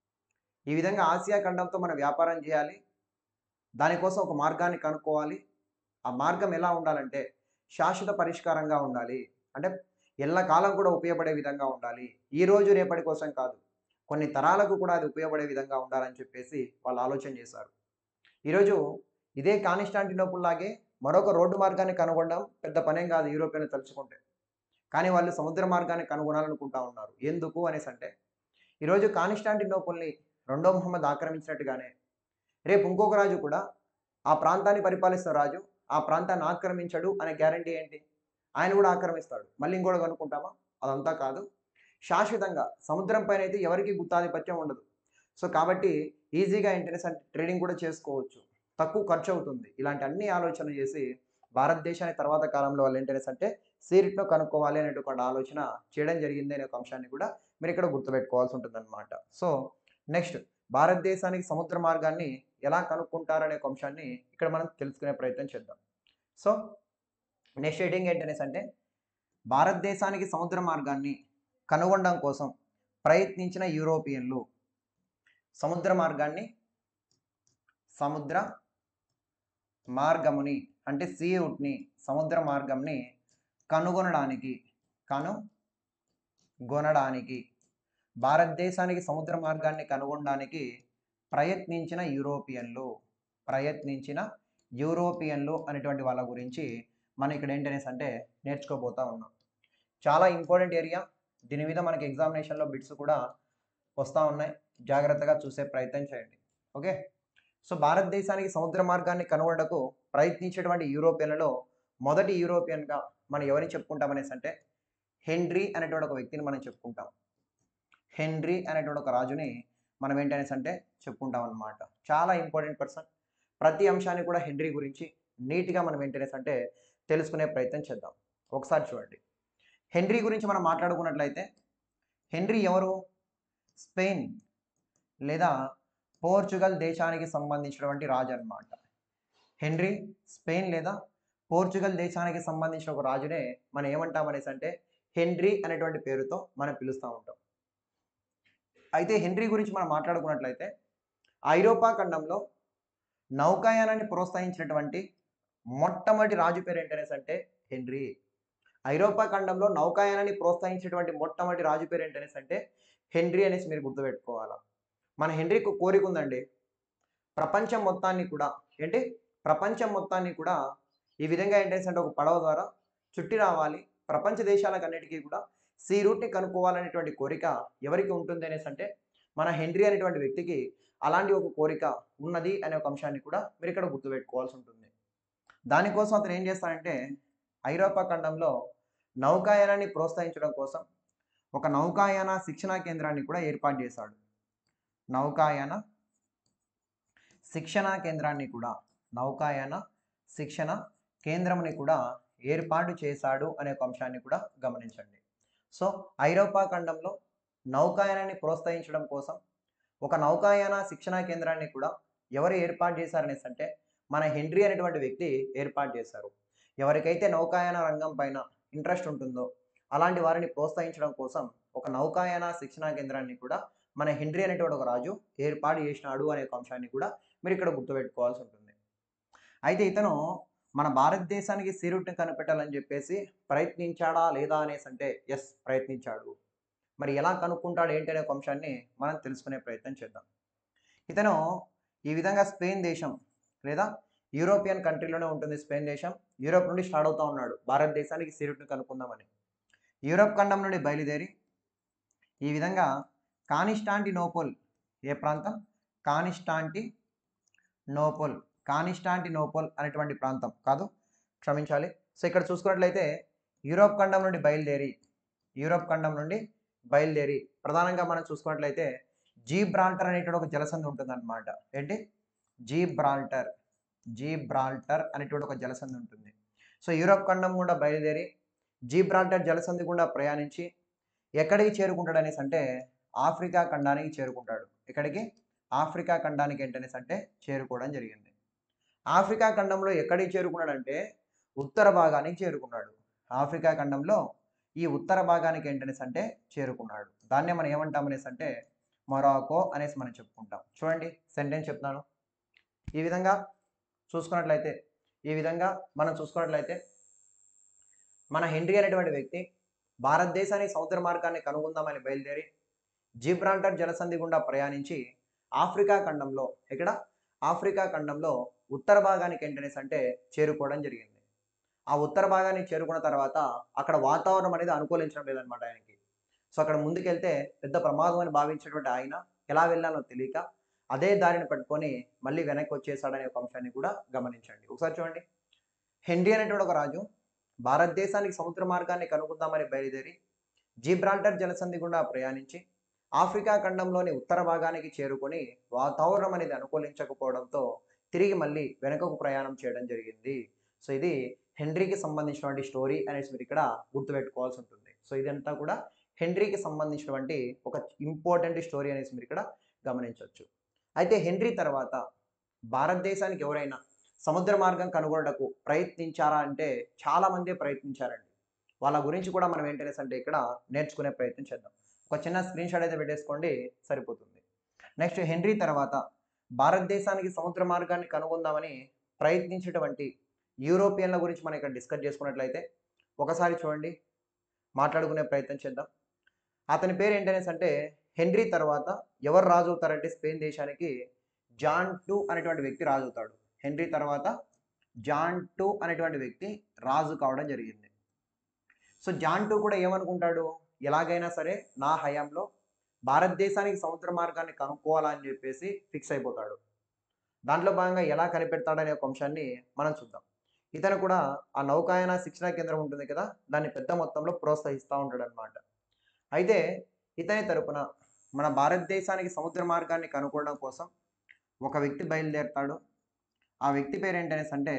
ఈ విధంగా ఆసియా ఖండంతో మనం వ్యాపారం చేయాలి. దానికోసం ఒక మార్గాన్ని కనుక్కోవాలి. ఆ మార్గం ఎలా ఉండాలంటే శాశ్వత పరిష్కారంగా ఉండాలి. అంటే ఎల్లకాలం కూడా ఉపయోగపడే విధంగా ఉండాలి. ఈరోజు రేపటి కోసం కాదు. కొన్ని తరాలకు కూడా అది ఉపయోగపడే విధంగా ఉండాలని చెప్పేసి వాళ్ళు ఆలోచన చేశారు. ఈరోజు ఇదే కాన్స్టాంటినోపుల్ లాగే మరొక రోడ్డు మార్గాన్ని కనుగొనడం పెద్ద పనేం కాదు యూరోపియన్‌లు తలుచుకుంటే. కానీ వాళ్ళు సముద్ర మార్గాన్ని కనుగొనాలనుకుంటా ఉన్నారు. ఎందుకు అనేసంటే ఈరోజు కాన్స్టాంటినోపుల్‌ని రెండో మహమ్మద్ ఆక్రమించినట్టుగానే రేపు ఇంకొక రాజు కూడా ఆ ప్రాంతాన్ని పరిపాలిస్తున్న రాజు ఆ ప్రాంతాన్ని ఆక్రమించడు అనే గ్యారంటీ ఏంటి? ఆయన కూడా ఆక్రమిస్తాడు. మళ్ళీ ఇంకోటి కనుక్కుంటామా? అదంతా కాదు. శాశ్వతంగా సముద్రం పైనైతే ఎవరికీ గుత్తాధిపత్యం ఉండదు. సో, కాబట్టి ఈజీగా ఇంటర్నేషనల్ ట్రేడింగ్ కూడా చేసుకోవచ్చు. తక్కువ ఖర్చవుతుంది. ఇలాంటి అన్ని ఆలోచనలు చేసి భారతదేశాన్ని తర్వాత కాలంలో వాళ్ళేంటనేసంటే సీరిట్‌లో కనుక్కోవాలి అనేటువంటి ఆలోచన చేయడం జరిగింది అనే ఒక అంశాన్ని కూడా మీరిక్కడ గుర్తుపెట్టుకోవాల్సి ఉంటుందన్నమాట. సో, నెక్స్ట్ భారతదేశానికి సముద్ర మార్గాన్ని ఎలా కనుక్కుంటారనే ఒక అంశాన్ని ఇక్కడ మనం తెలుసుకునే ప్రయత్నం చేద్దాం. సో, నెక్స్ట్ హెడ్డింగ్ ఏంటనేసంటే భారతదేశానికి సముద్ర మార్గాన్ని కనుగొనడం కోసం ప్రయత్నించిన యూరోపియన్లు సముద్ర మార్గాన్ని సముద్ర మార్గముని అంటే సీ రూట్‌ని సముద్ర మార్గంని కనుగొనడానికి కనుగొనడానికి భారతదేశానికి సముద్ర మార్గాన్ని కనుగొనడానికి ప్రయత్నించిన యూరోపియన్లు అనేటువంటి వాళ్ళ గురించి మనం ఇక్కడ ఏంటనేసి అంటే నేర్చుకోబోతా ఉన్నాం. చాలా ఇంపార్టెంట్ ఏరియా. దీని మీద మనకి ఎగ్జామినేషన్లో బిట్స్ కూడా వస్తూ ఉన్నాయి. జాగ్రత్తగా చూసే ప్రయత్నం చేయండి. ఓకే. సో భారతదేశానికి సముద్ర మార్గాన్ని కనుగొనడానికి ప్రయత్నించేటువంటి యూరోపియన్లలో మొదటి యూరోపియన్గా మనం ఎవరిని చెప్పుకుంటాం అనేసి అంటే హెన్రీ అనేటువంటి ఒక వ్యక్తిని మనం చెప్పుకుంటాం. హెన్రీ అనేటువంటి ఒక రాజుని మనం ఏంటనేసి అంటే చెప్పుకుంటాం అన్నమాట. చాలా ఇంపార్టెంట్ పర్సన్. ప్రతి అంశాన్ని కూడా హెన్రీ గురించి నీట్గా మనం ఏంటనేసి అంటే తెలుసుకునే ప్రయత్నం చేద్దాం. ఒకసారి చూడండి. హెన్రీ గురించి మనం మాట్లాడుకున్నట్లయితే హెన్రీ ఎవరు? స్పెయిన్ లేదా పోర్చుగల్ దేశానికి సంబంధించినటువంటి రాజు అన్నమాట. హెన్రీ స్పెయిన్ లేదా పోర్చుగల్ దేశానికి సంబంధించిన ఒక రాజునే మనం ఏమంటాం అనేసి అంటే హెన్రీ అనేటువంటి పేరుతో మనం పిలుస్తూ ఉంటాం. అయితే హెన్రీ గురించి మనం మాట్లాడుకున్నట్లయితే ఐరోపా ఖండంలో నౌకాయానాన్ని ప్రోత్సహించినటువంటి మొట్టమొదటి రాజు పేరు ఏంటనేసి అంటే హెన్రీ. ఐరోపా ఖండంలో నౌకాయానాన్ని ప్రోత్సహించినటువంటి మొట్టమొదటి రాజు పేరు ఏంటనేసి అంటే హెన్రీ అనేసి మీరు గుర్తుపెట్టుకోవాలా. మన హెన్రీకి కోరిక ఉందండి, ప్రపంచం మొత్తాన్ని కూడా ఈ విధంగా ఏంటనేసి అంటే ఒక పడవ ద్వారా చుట్టి రావాలి, ప్రపంచ దేశాలకన్నిటికీ కూడా సీ రూట్ని కనుక్కోవాలనేటువంటి కోరిక ఎవరికి ఉంటుంది అనేసి అంటే మన హెన్రీ అనేటువంటి వ్యక్తికి అలాంటి ఒక కోరిక ఉన్నది అనే ఒక అంశాన్ని కూడా మీరు ఇక్కడ గుర్తుపెట్టుకోవాల్సి ఉంటుంది. దానికోసం అతను ఏం చేస్తాడంటే ఐరోపా ఖండంలో నౌకాయానాన్ని ప్రోత్సహించడం కోసం ఒక నౌకాయాన శిక్షణా కేంద్రాన్ని కూడా ఏర్పాటు చేశాడు. నౌకాయాన శిక్షణా కేంద్రంని కూడా ఏర్పాటు చేశాడు అనే ఒక అంశాన్ని కూడా గమనించండి. సో ఐరోపా ఖండంలో నౌకాయానాన్ని ప్రోత్సహించడం కోసం ఒక నౌకాయాన శిక్షణా కేంద్రాన్ని కూడా ఎవరు ఏర్పాటు చేశారనేసి అంటే మన హెన్రీ అనేటువంటి వ్యక్తి ఏర్పాటు చేశారు. ఎవరికైతే నౌకాయాన రంగం పైన ఇంట్రెస్ట్ ఉంటుందో అలాంటి వారిని ప్రోత్సహించడం కోసం ఒక నౌకాయాన శిక్షణా కేంద్రాన్ని కూడా మన హెన్రీ అనేటువంటి ఒక రాజు ఏర్పాటు చేసినాడు అనే ఒక అంశాన్ని కూడా మీరు ఇక్కడ గుర్తుపెట్టుకోవాల్సి ఉంటుంది. అయితే ఇతను మన భారతదేశానికి సీ రూట్ని కనిపెట్టాలని చెప్పేసి ప్రయత్నించాడా లేదా అనేసి అంటే ఎస్, ప్రయత్నించాడు. మరి ఎలా కనుక్కుంటాడు ఏంటి అనే ఒక అంశాన్ని మనం తెలుసుకునే ప్రయత్నం చేద్దాం. ఇతను ఈ విధంగా స్పెయిన్ దేశం లేదా యూరోపియన్ కంట్రీలోనే ఉంటుంది స్పెయిన్ దేశం. యూరోప్ నుండి స్టార్ట్ అవుతూ ఉన్నాడు భారతదేశానికి సీ రూట్ని కనుక్కుందామని. యూరోప్ ఖండం నుండి బయలుదేరి ఈ విధంగా కాన్స్టాంటినోపుల్, ఏ ప్రాంతం? కాన్స్టాంటినోపుల్ అనేటువంటి ప్రాంతం కాదు, క్షమించాలి. సో ఇక్కడ చూసుకున్నట్లయితే యూరోప్ ఖండం నుండి బయలుదేరి ప్రధానంగా మనం చూసుకున్నట్లయితే జీబ్రాల్టర్ అనేటువంటి ఒక జలసంధి ఉంటుంది అనమాట. ఏంటి? జీబ్రాల్టర్ అనేటువంటి ఒక జలసంధి ఉంటుంది. సో యూరోప్ ఖండం గుండా బయలుదేరి జీబ్రాల్టర్ జలసంధి గుండా ప్రయాణించి ఎక్కడికి చేరుకుంటాడు అనేసి అంటే ఆఫ్రికా ఖండానికి చేరుకుంటాడు. ఎక్కడికి? ఆఫ్రికా ఖండానికి ఏంటనేసి అంటే చేరుకోవడం జరిగింది. ఆఫ్రికా ఖండంలో ఎక్కడికి చేరుకున్నాడంటే ఉత్తర భాగానికి చేరుకున్నాడు. ఆఫ్రికా ఖండంలో ఈ ఉత్తర భాగానికి ఏంటనేసి అంటే చేరుకున్నాడు. దాన్నే మనం ఏమంటామనేసి అంటే మొరాకో అనేసి మనం చెప్పుకుంటాం. చూడండి సెంటెన్స్ చెప్తాను. ఈ విధంగా మనం చూసుకున్నట్లయితే మన హెన్రీ అనేటువంటి వ్యక్తి భారతదేశానికి సముద్ర మార్గాన్ని కనుగొందామని బయలుదేరి జీబ్రాల్టర్ జలసంధి గుండా ప్రయాణించి ఆఫ్రికా ఖండంలో ఆఫ్రికా ఖండంలో ఉత్తర భాగానికి ఏంటనేసి అంటే చేరుకోవడం జరిగింది. ఆ ఉత్తర భాగానికి చేరుకున్న తర్వాత అక్కడ వాతావరణం అనేది అనుకూలించడం లేదనమాట ఆయనకి. సో అక్కడ ముందుకెళ్తే పెద్ద ప్రమాదం అని భావించినటువంటి ఆయన ఎలా వెళ్ళాలో తెలియక అదే దారిని పట్టుకొని మళ్ళీ వెనక్కి వచ్చేసాడనే ఒక అంశాన్ని కూడా గమనించండి. ఒకసారి చూడండి. హెన్రీ అనేటువంటి ఒక రాజు భారతదేశానికి సముద్ర మార్గాన్ని కనుగొందామని బయలుదేరి జీబ్రాల్టర్ జలసంధి గుండా ప్రయాణించి ఆఫ్రికా ఖండంలోని ఉత్తర భాగానికి చేరుకొని వాతావరణం అనేది అనుకూలించకపోవడంతో తిరిగి మళ్ళీ వెనుకకు ప్రయాణం చేయడం జరిగింది. సో ఇది హెన్రీకి సంబంధించినటువంటి స్టోరీ అనేసి మీరు ఇక్కడ గుర్తుపెట్టుకోవాల్సి ఉంటుంది. సో ఇదంతా కూడా హెన్రీకి సంబంధించినటువంటి ఒక ఇంపార్టెంట్ స్టోరీ అనేసి మీరు ఇక్కడ గమనించవచ్చు. అయితే హెన్రీ తర్వాత భారతదేశానికి ఎవరైనా సముద్ర మార్గం కనుగొనడానికి ప్రయత్నించారా అంటే చాలామంది ప్రయత్నించారండి. వాళ్ళ గురించి కూడా మనం ఏంటనేసి అంటే ఇక్కడ నేర్చుకునే ప్రయత్నం చేద్దాం. ఒక చిన్న స్క్రీన్ షాట్ అయితే పెట్టేసుకోండి, సరిపోతుంది. నెక్స్ట్ హెన్రీ తర్వాత భారతదేశానికి సముద్ర మార్గాన్ని కనుగొందామని ప్రయత్నించేటువంటి యూరోపియన్ల గురించి మనం ఇక్కడ డిస్కస్ చేసుకున్నట్లయితే ఒకసారి చూడండి, మాట్లాడుకునే ప్రయత్నం చేద్దాం. అతని పేరు ఏంటనేసి అంటే హెన్రీ తర్వాత ఎవరు రాజు అవుతారంటే స్పెయిన్ దేశానికి జాన్ టూ అనేటువంటి వ్యక్తి రాజు అవుతాడు. హెన్రీ తర్వాత జాన్ టూ అనేటువంటి వ్యక్తి రాజు కావడం జరిగింది. సో జాన్ టూ కూడా ఏమనుకుంటాడు, ఎలాగైనా సరే నా హయాంలో భారతదేశానికి సముద్ర మార్గాన్ని కనుక్కోవాలని చెప్పేసి ఫిక్స్ అయిపోతాడు. దాంట్లో భాగంగా ఎలా కనిపెడతాడనే ఒక అంశాన్ని మనం చూద్దాం. ఇతను కూడా ఆ నౌకాయాన శిక్షణా కేంద్రం ఉంటుంది కదా, దాన్ని పెద్ద మొత్తంలో ప్రోత్సహిస్తూ ఉంటాడు అనమాట. అయితే ఇతని తరపున మన భారతదేశానికి సముద్ర మార్గాన్ని కనుక్కోవడం కోసం ఒక వ్యక్తి బయలుదేరుతాడు. ఆ వ్యక్తి పేరు ఏంటనేసి అంటే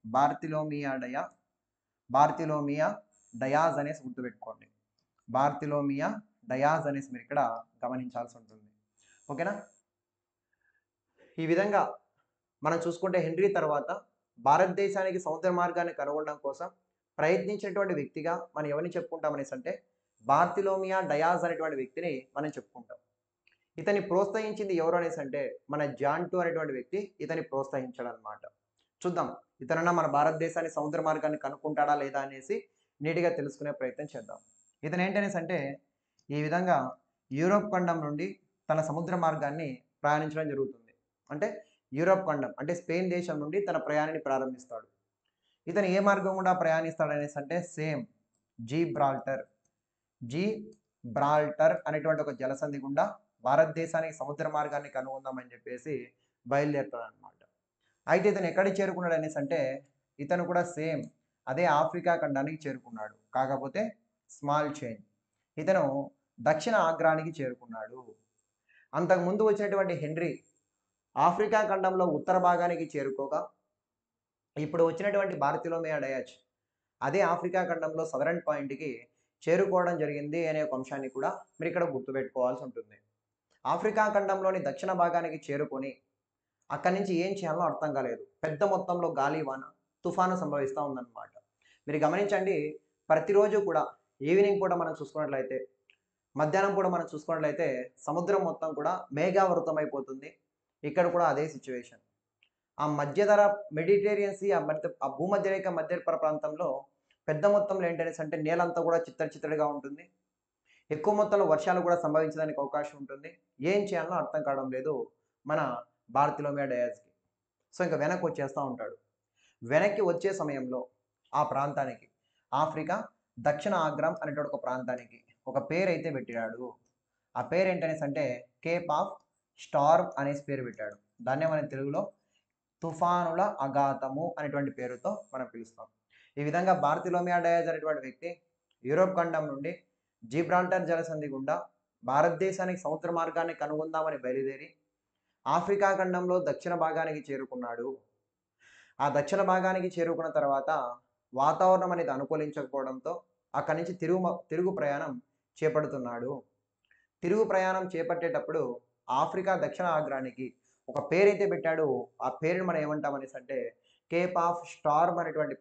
బార్తిలోమియా డయాజ్ అనేసి గుర్తుపెట్టుకోండి. బార్తిలోమియా డయాజ్ అనేసి మీరు ఇక్కడ గమనించాల్సి ఉంటుంది. ఓకేనా? ఈ విధంగా మనం చూసుకుంటే హెన్రీ తర్వాత భారతదేశానికి సముద్ర మార్గాన్ని కనుగొనడం కోసం ప్రయత్నించినటువంటి వ్యక్తిగా మనం ఎవరిని చెప్పుకుంటాం అనేసి అంటే బార్తిలోమియా డయాజ్ అనేటువంటి వ్యక్తిని మనం చెప్పుకుంటాం. ఇతన్ని ప్రోత్సహించింది ఎవరు అనేసి అంటే మన జాన్ టూ అనేటువంటి వ్యక్తి ఇతన్ని ప్రోత్సహించాడు అనమాట. చూద్దాం, ఇతనన్నా మన భారతదేశాన్ని సముద్ర మార్గాన్ని కనుక్కుంటాడా లేదా అనేసి నీట్గా తెలుసుకునే ప్రయత్నం చేద్దాం. ఇతను ఏంటనేసి అంటే ఈ విధంగా యూరోప్ ఖండం నుండి తన సముద్ర మార్గాన్ని ప్రయాణించడం జరుగుతుంది. అంటే యూరోప్ ఖండం అంటే స్పెయిన్ దేశం నుండి తన ప్రయాణాన్ని ప్రారంభిస్తాడు. ఇతను ఏ మార్గం గుండా ప్రయాణిస్తాడు అనేసి అంటే సేమ్ జీబ్రాల్టర్ అనేటువంటి ఒక జలసంధి గుండా భారతదేశానికి సముద్ర మార్గాన్ని కనుగొందామని చెప్పేసి బయలుదేరుతాడు అనమాట. అయితే ఇతను ఎక్కడికి చేరుకున్నాడు అనేసి అంటే ఇతను కూడా సేమ్ అదే ఆఫ్రికా ఖండానికి చేరుకున్నాడు. కాకపోతే స్మాల్ చేంజ్, ఇతను దక్షిణ ఆగ్రానికి చేరుకున్నాడు. అంతకుముందు వచ్చినటువంటి హెన్రీ ఆఫ్రికా ఖండంలో ఉత్తర భాగానికి చేరుకోగా ఇప్పుడు వచ్చినటువంటి బార్తిలోమియా డయాజ్ అదే ఆఫ్రికా ఖండంలో సదరన్ పాయింట్కి చేరుకోవడం జరిగింది అనే ఒక అంశాన్ని కూడా మీరు ఇక్కడ గుర్తుపెట్టుకోవాల్సి ఉంటుంది. ఆఫ్రికా ఖండంలోని దక్షిణ భాగానికి చేరుకొని అక్కడి నుంచి ఏం చేయాలో అర్థం కాలేదు. పెద్ద మొత్తంలో గాలివాన తుఫాను సంభవిస్తూ ఉందన్నమాట. మీరు గమనించండి, ప్రతిరోజు కూడా ఈవినింగ్ పూట మనం చూసుకున్నట్లయితే, మధ్యాహ్నం పూట మనం చూసుకున్నట్లయితే సముద్రం మొత్తం కూడా మేఘావృతం అయిపోతుంది. ఇక్కడ కూడా అదే సిచ్యువేషన్. ఆ మధ్యధర మెడిటేరియన్ సీ ఆ భూమధ్యరేఖ మధ్య ప్రాంతంలో పెద్ద మొత్తంలో ఏంటనేసి అంటే నేలంతా కూడా చిత్తడిగా ఉంటుంది. ఎక్కువ మొత్తంలో వర్షాలు కూడా సంభవించడానికి అవకాశం ఉంటుంది. ఏం చేయాలో అర్థం కావడం లేదు మన బార్తిలోమియా డయాజ్కి. సో ఇంకా వెనక్కి వచ్చేస్తూ ఉంటాడు. వెనక్కి వచ్చే సమయంలో ఆ ప్రాంతానికి ఆఫ్రికా దక్షిణ ఆగ్రామ్ అనేటువంటి ఒక ప్రాంతానికి ఒక పేరు అయితే పెట్టాడు. ఆ పేరు ఏంటనేసి అంటే కేప్ ఆఫ్ స్టార్మ్ అనేసి పేరు పెట్టాడు. దాన్నే మనం తెలుగులో తుఫానుల అఘాతము అనేటువంటి పేరుతో మనం పిలుస్తాం. ఈ విధంగా బార్తిలోమియా డయాజ్ అనేటువంటి వ్యక్తి యూరోప్ ఖండం నుండి జీబ్రాల్టర్ జలసంధి గుండా భారతదేశానికి సముద్ర మార్గాన్ని కనుగొందామని బయలుదేరి ఆఫ్రికా ఖండంలో దక్షిణ భాగానికి చేరుకున్నాడు. ఆ దక్షిణ భాగానికి చేరుకున్న తర్వాత వాతావరణం అనేది అనుకూలించకపోవడంతో అక్కడి నుంచి తిరుగు ప్రయాణం చేపడుతున్నాడు. తిరుగు ప్రయాణం చేపట్టేటప్పుడు ఆఫ్రికా దక్షిణ ఆగ్రానికి ఒక పేరైతే పెట్టాడు. ఆ పేరుని మనం ఏమంటాం అనేసి అంటే కేప్ ఆఫ్ స్టార్మ్ అనేటువంటి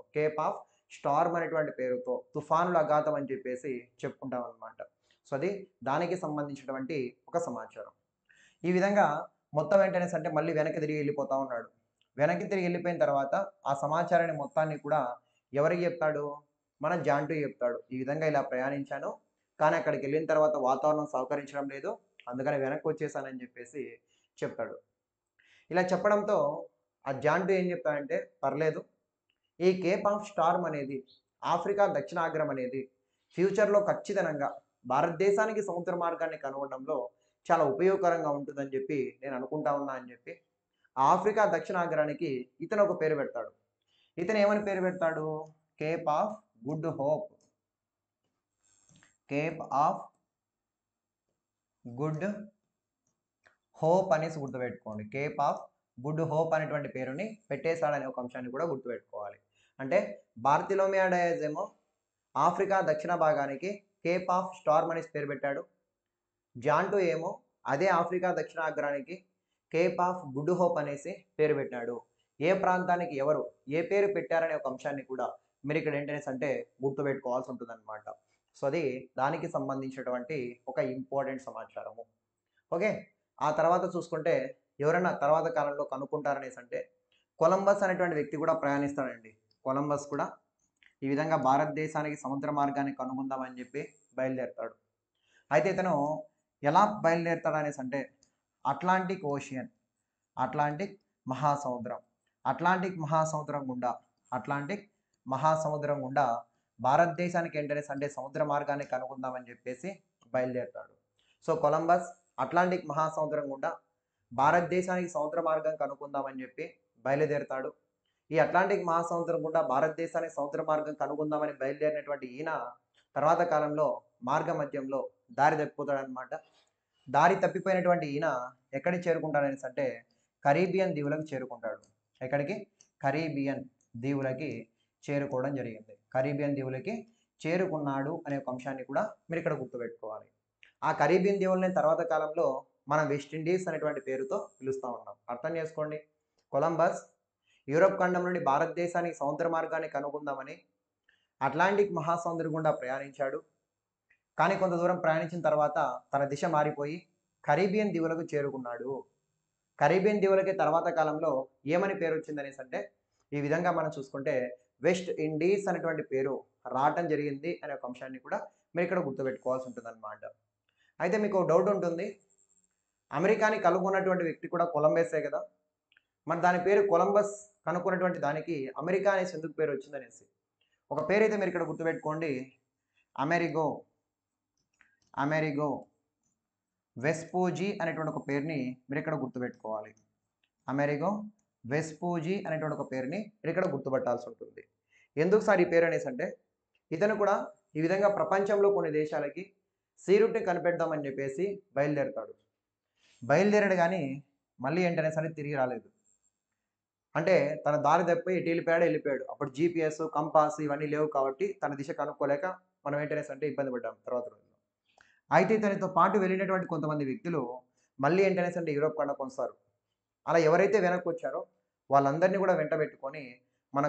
పేరుతో తుఫానుల అఘాతం అని చెప్పేసి చెప్పుకుంటాం అనమాట. సో అది దానికి సంబంధించినటువంటి ఒక సమాచారం. ఈ విధంగా మొత్తం ఏంటనేసి అంటే మళ్ళీ వెనక్కి తిరిగి వెళ్ళిపోతూ ఉన్నాడు. వెనక్కి తిరిగి వెళ్ళిపోయిన తర్వాత ఆ సమాచారాన్ని మొత్తాన్ని కూడా ఎవరికి చెప్తాడు, మన జాన్ టూ చెప్తాడు. ఈ విధంగా ఇలా ప్రయాణించాను, కానీ అక్కడికి వెళ్ళిన తర్వాత వాతావరణం సహకరించడం లేదు, అందుకని వెనక్కి వచ్చేసానని చెప్పేసి చెప్తాడు. ఇలా చెప్పడంతో ఆ జాన్ టూ ఏం చెప్తాడంటే పర్లేదు, ఈ కేప్ ఆఫ్ స్టార్మ్ అనేది ఆఫ్రికా దక్షిణాగ్రం అనేది ఫ్యూచర్లో ఖచ్చితంగా భారతదేశానికి సముద్ర మార్గాన్ని కనుగొనడంలో చాలా ఉపయోగకరంగా ఉంటుందని చెప్పి నేను అనుకుంటా ఉన్నా అని చెప్పి ఆఫ్రికా దక్షిణాగ్రానికి ఇతను ఒక పేరు పెడతాడు. ఇతను ఏమని పేరు పెడతాడు, cape of good hope. Cape of good hope అనేసి గుర్తుపెట్టుకోండి. కేప్ ఆఫ్ గుడ్ హోప్ అనేటువంటి పేరుని పెట్టేశాడనే ఒక అంశాన్ని కూడా గుర్తుపెట్టుకోవాలి. అంటే బార్తిలోమియా డయాజ్ ఏమో ఆఫ్రికా దక్షిణ భాగానికి కేప్ ఆఫ్ స్టార్మ్ అనేసి పేరు పెట్టాడు. జాన్ టూ ఏమో అదే ఆఫ్రికా దక్షిణాగ్రానికి కేప్ ఆఫ్ గుడ్ హోప్ అనేసి పేరు పెట్టాడు. ఏ ప్రాంతానికి ఎవరు ఏ పేరు పెట్టారనే ఒక అంశాన్ని కూడా మీరు ఇక్కడ ఏంటనేసి అంటే గుర్తుపెట్టుకోవాల్సి ఉంటుంది అనమాట. సో అది దానికి సంబంధించినటువంటి ఒక ఇంపార్టెంట్ సమాచారము. ఓకే, ఆ తర్వాత చూసుకుంటే ఎవరైనా తర్వాత కాలంలో కనుక్కుంటారనేసి అంటే కొలంబస్ అనేటువంటి వ్యక్తి కూడా ప్రయాణిస్తాడండి. కొలంబస్ కూడా ఈ విధంగా భారతదేశానికి సముద్ర మార్గాన్ని కనుగొందామని చెప్పి బయలుదేరుతాడు. అయితే ఇతను ఎలా బయలుదేరుతాడు అనేసి అంటే అట్లాంటిక్ ఓషియన్, అట్లాంటిక్ మహాసముద్రం, అట్లాంటిక్ మహాసముద్రం గుండా భారతదేశానికి ఏంటనేసి అంటే సముద్ర మార్గాన్ని కనుగొందామని చెప్పేసి బయలుదేరుతాడు. సో కొలంబస్ అట్లాంటిక్ మహాసముద్రం గుండా భారతదేశానికి సముద్ర మార్గం కనుక్కుందామని చెప్పి బయలుదేరుతాడు. ఈ అట్లాంటిక్ మహాసముద్రం గుండా భారతదేశానికి సముద్ర మార్గం కనుగొందామని బయలుదేరినటువంటి ఈయన తర్వాత కాలంలో మార్గ మధ్యంలో దారి తప్పిపోతాడనమాట. దారి తప్పిపోయినటువంటి ఈయన ఎక్కడికి చేరుకుంటాడనేసి అంటే కరీబియన్ దీవులకు చేరుకుంటాడు. ఎక్కడికి? కరీబియన్ దీవులకి చేరుకోవడం జరిగింది. కరీబియన్ దీవులకి చేరుకున్నాడు అనే ఒక అంశాన్ని కూడా మీరు ఇక్కడ గుర్తుపెట్టుకోవాలి. ఆ కరీబియన్ దీవులని తర్వాత కాలంలో మనం వెస్ట్ ఇండీస్ అనేటువంటి పేరుతో పిలుస్తూ ఉన్నాం. అర్థం చేసుకోండి. కొలంబస్ యూరోప్ ఖండం నుండి భారతదేశానికి సముద్ర మార్గాన్ని కనుగొందామని అట్లాంటిక్ మహాసముద్రం గుండా ప్రయాణించాడు. కానీ కొంత దూరం ప్రయాణించిన తర్వాత తన దిశ మారిపోయి కరీబియన్ దీవులకు చేరుకున్నాడు. కరీబియన్ దీవులకి తర్వాత కాలంలో ఏమని పేరు వచ్చిందనేసి అంటే ఈ విధంగా మనం చూసుకుంటే వెస్ట్ ఇండీస్ అనేటువంటి పేరు రావటం జరిగింది అనే ఒక అంశాన్ని కూడా మీరు ఇక్కడ గుర్తుపెట్టుకోవాల్సి ఉంటుంది అన్నమాట. అయితే మీకు డౌట్ ఉంటుంది, అమెరికాని కనుగొన్నటువంటి వ్యక్తి కూడా కొలంబసే కదా, మరి దాని పేరు కొలంబస్ కనుక్కున్నటువంటి దానికి అమెరికా అనేసి ఎందుకు పేరు వచ్చిందనేసి ఒక పేరు అయితే మీరు ఇక్కడ గుర్తుపెట్టుకోండి. అమెరిగో వెస్పూజీ అనేటువంటి ఒక పేరుని మీరు ఇక్కడ గుర్తుపెట్టుకోవాలి. అమెరిగో వెస్పూజీ అనేటువంటి ఒక పేరుని మీరు ఇక్కడ గుర్తుపట్టాల్సి ఉంటుంది. ఎందుకు సార్ ఈ పేరు అనేసి అంటే ఇతను కూడా ఈ విధంగా ప్రపంచంలో కొన్ని దేశాలకి సీ రూట్ని కనిపెడదామని చెప్పేసి బయలుదేరాడు కానీ మళ్ళీ ఏంటనే సరే తిరిగి రాలేదు. అంటే తన దారి తప్పిపోయి ఎటు వెళ్ళిపోయాడు. అప్పుడు జీపీఎస్, కంపాస్ ఇవన్నీ లేవు కాబట్టి తన దిశ కనుక్కోలేక మనం ఏంటనేసి అంటే ఇబ్బంది పడ్డాం తర్వాత రోజుల్లో. అయితే ఇతనితో పాటు వెళ్ళినటువంటి కొంతమంది వ్యక్తులు మళ్ళీ ఏంటనేసి అంటే యూరోప్ ఖండంకి వస్తారు. అలా ఎవరైతే వెనక్కి వచ్చారో వాళ్ళందరినీ కూడా వెంటబెట్టుకొని మన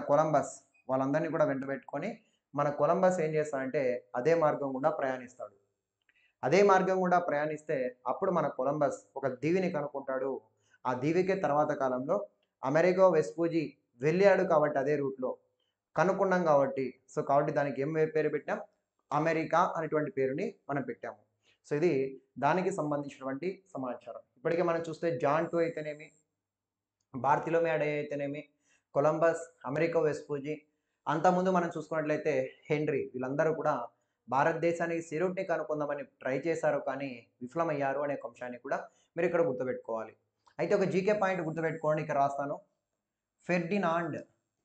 కొలంబస్ ఏం చేస్తాడంటే అదే మార్గం గుండా ప్రయాణిస్తాడు. అదే మార్గం గుండా ప్రయాణిస్తే అప్పుడు మన కొలంబస్ ఒక దీవిని కనుక్కుంటాడు. ఆ దీవికే తర్వాత కాలంలో అమెరిగో వెస్పూజీ వెళ్ళాడు కాబట్టి అదే రూట్లో కనుక్కున్నాం కాబట్టి దానికి ఏం పేరు పెట్టాం? అమెరికా అనేటువంటి పేరుని మనం పెట్టాము. సో ఇది దానికి సంబంధించినటువంటి సమాచారం. ఇప్పటికే మనం చూస్తే జాన్ 2 అయితేనేమి, బార్తిలోమే డే అయితేనేమి, కొలంబస్, అమెరికో వెస్పూజీ, అంతకుముందు మనం చూసుకున్నట్లయితే హెన్రీ, వీళ్ళందరూ కూడా భారతదేశానికి సీ రూట్ని కనుక్కుందామని ట్రై చేశారు కానీ విఫలమయ్యారు అనే ఒక అంశాన్ని కూడా మీరు ఇక్కడ గుర్తుపెట్టుకోవాలి. అయితే ఒక జీకే పాయింట్ గుర్తుపెట్టుకోండి, ఇక్కడ రాస్తాను. ఫెర్డినాండ్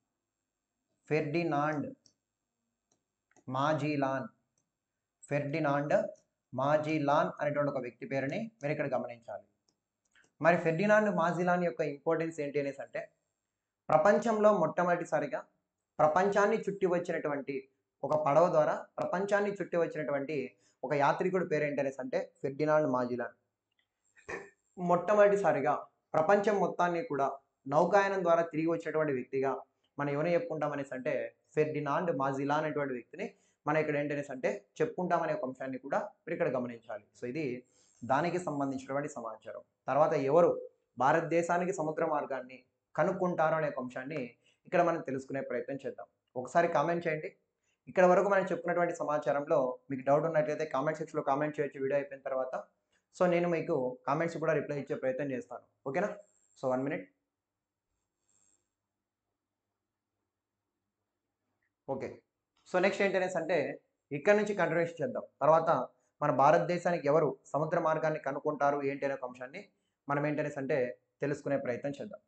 మాజిలాన్ అనేటువంటి ఒక వ్యక్తి పేరుని మీరు ఇక్కడ గమనించాలి. మరి ఫెర్డినాండ్ మాజిలాన్ యొక్క ఇంపార్టెన్స్ ఏంటి అనేసి అంటే ప్రపంచంలో మొట్టమొదటిసారిగా ప్రపంచాన్ని చుట్టి వచ్చినటువంటి ఒక పడవ ద్వారా ప్రపంచాన్ని చుట్టి వచ్చినటువంటి ఒక యాత్రికుడు పేరు ఏంటనేసి అంటే ఫెర్డినాండ్ మాజిలాన్. మొట్టమొదటిసారిగా ప్రపంచం మొత్తాన్ని కూడా నౌకాయానం ద్వారా తిరిగి వచ్చినటువంటి వ్యక్తిగా మనం ఎవరిని చెప్పుకుంటామనేసి అంటే ఫెర్డినాండ్ మాజిలాన్ అనేటువంటి వ్యక్తిని మనం ఇక్కడ ఏంటనేసి అంటే చెప్పుకుంటామనే ఒక అంశాన్ని కూడా మీరు ఇక్కడ గమనించాలి. సో ఇది దానికి సంబంధించినటువంటి సమాచారం. తర్వాత ఎవరు భారతదేశానికి సముద్ర మార్గాన్ని కనుక్కుంటారు అనే ఒక అంశాన్ని ఇక్కడ మనం తెలుసుకునే ప్రయత్నం చేద్దాం. ఒకసారి కామెంట్ చేయండి. ఇక్కడ వరకు మనం చెప్పుకున్నటువంటి సమాచారంలో మీకు డౌట్ ఉన్నట్లయితే కామెంట్ సెక్షన్లో కామెంట్ చేయొచ్చు వీడియో అయిపోయిన తర్వాత. సో నేను మీకు కామెంట్స్ కూడా రిప్లై ఇచ్చే ప్రయత్నం చేస్తాను. ఓకేనా? So 1 minute. Okay. So next ఏంటనేసి అంటే ఇక్కడ నుంచి కంటిన్యూషన్ చేద్దాం. తర్వాత మన భారతదేశానికి ఎవరు సముద్ర మార్గాన్ని కనుక్కుంటారు ఏంటి అనే ఒక అంశాన్ని మనం ఏంటనేసి అంటే తెలుసుకునే ప్రయత్నం చేద్దాం.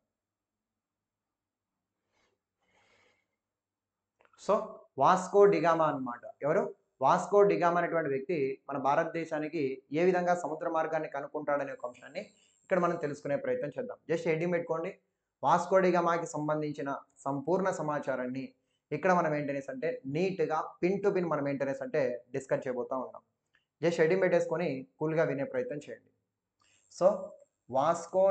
సో వాస్కో డిగామా అన్నమాట. ఎవరు? వాస్కో డిగామా అనేటువంటి వ్యక్తి మన భారతదేశానికి ఏ విధంగా సముద్ర మార్గాన్ని కనుక్కుంటాడనే ఒక అంశాన్ని ఇక్కడ మనం తెలుసుకునే ప్రయత్నం చేద్దాం. జస్ట్ హెడ్డింగ్ పెట్టుకోండి. వాస్కో డిగామాకి సంబంధించిన సంపూర్ణ సమాచారాన్ని ఇక్కడ మనం ఏంటనేసి అంటే నీట్గా పిన్ టు పిన్ మనం ఏంటనేసి అంటే డిస్కస్ చేయబోతూ ఉన్నాం. జస్ట్ హెడ్డింగ్ పెట్టేసుకొని కూల్గా వినే ప్రయత్నం చేయండి. సో వాస్కో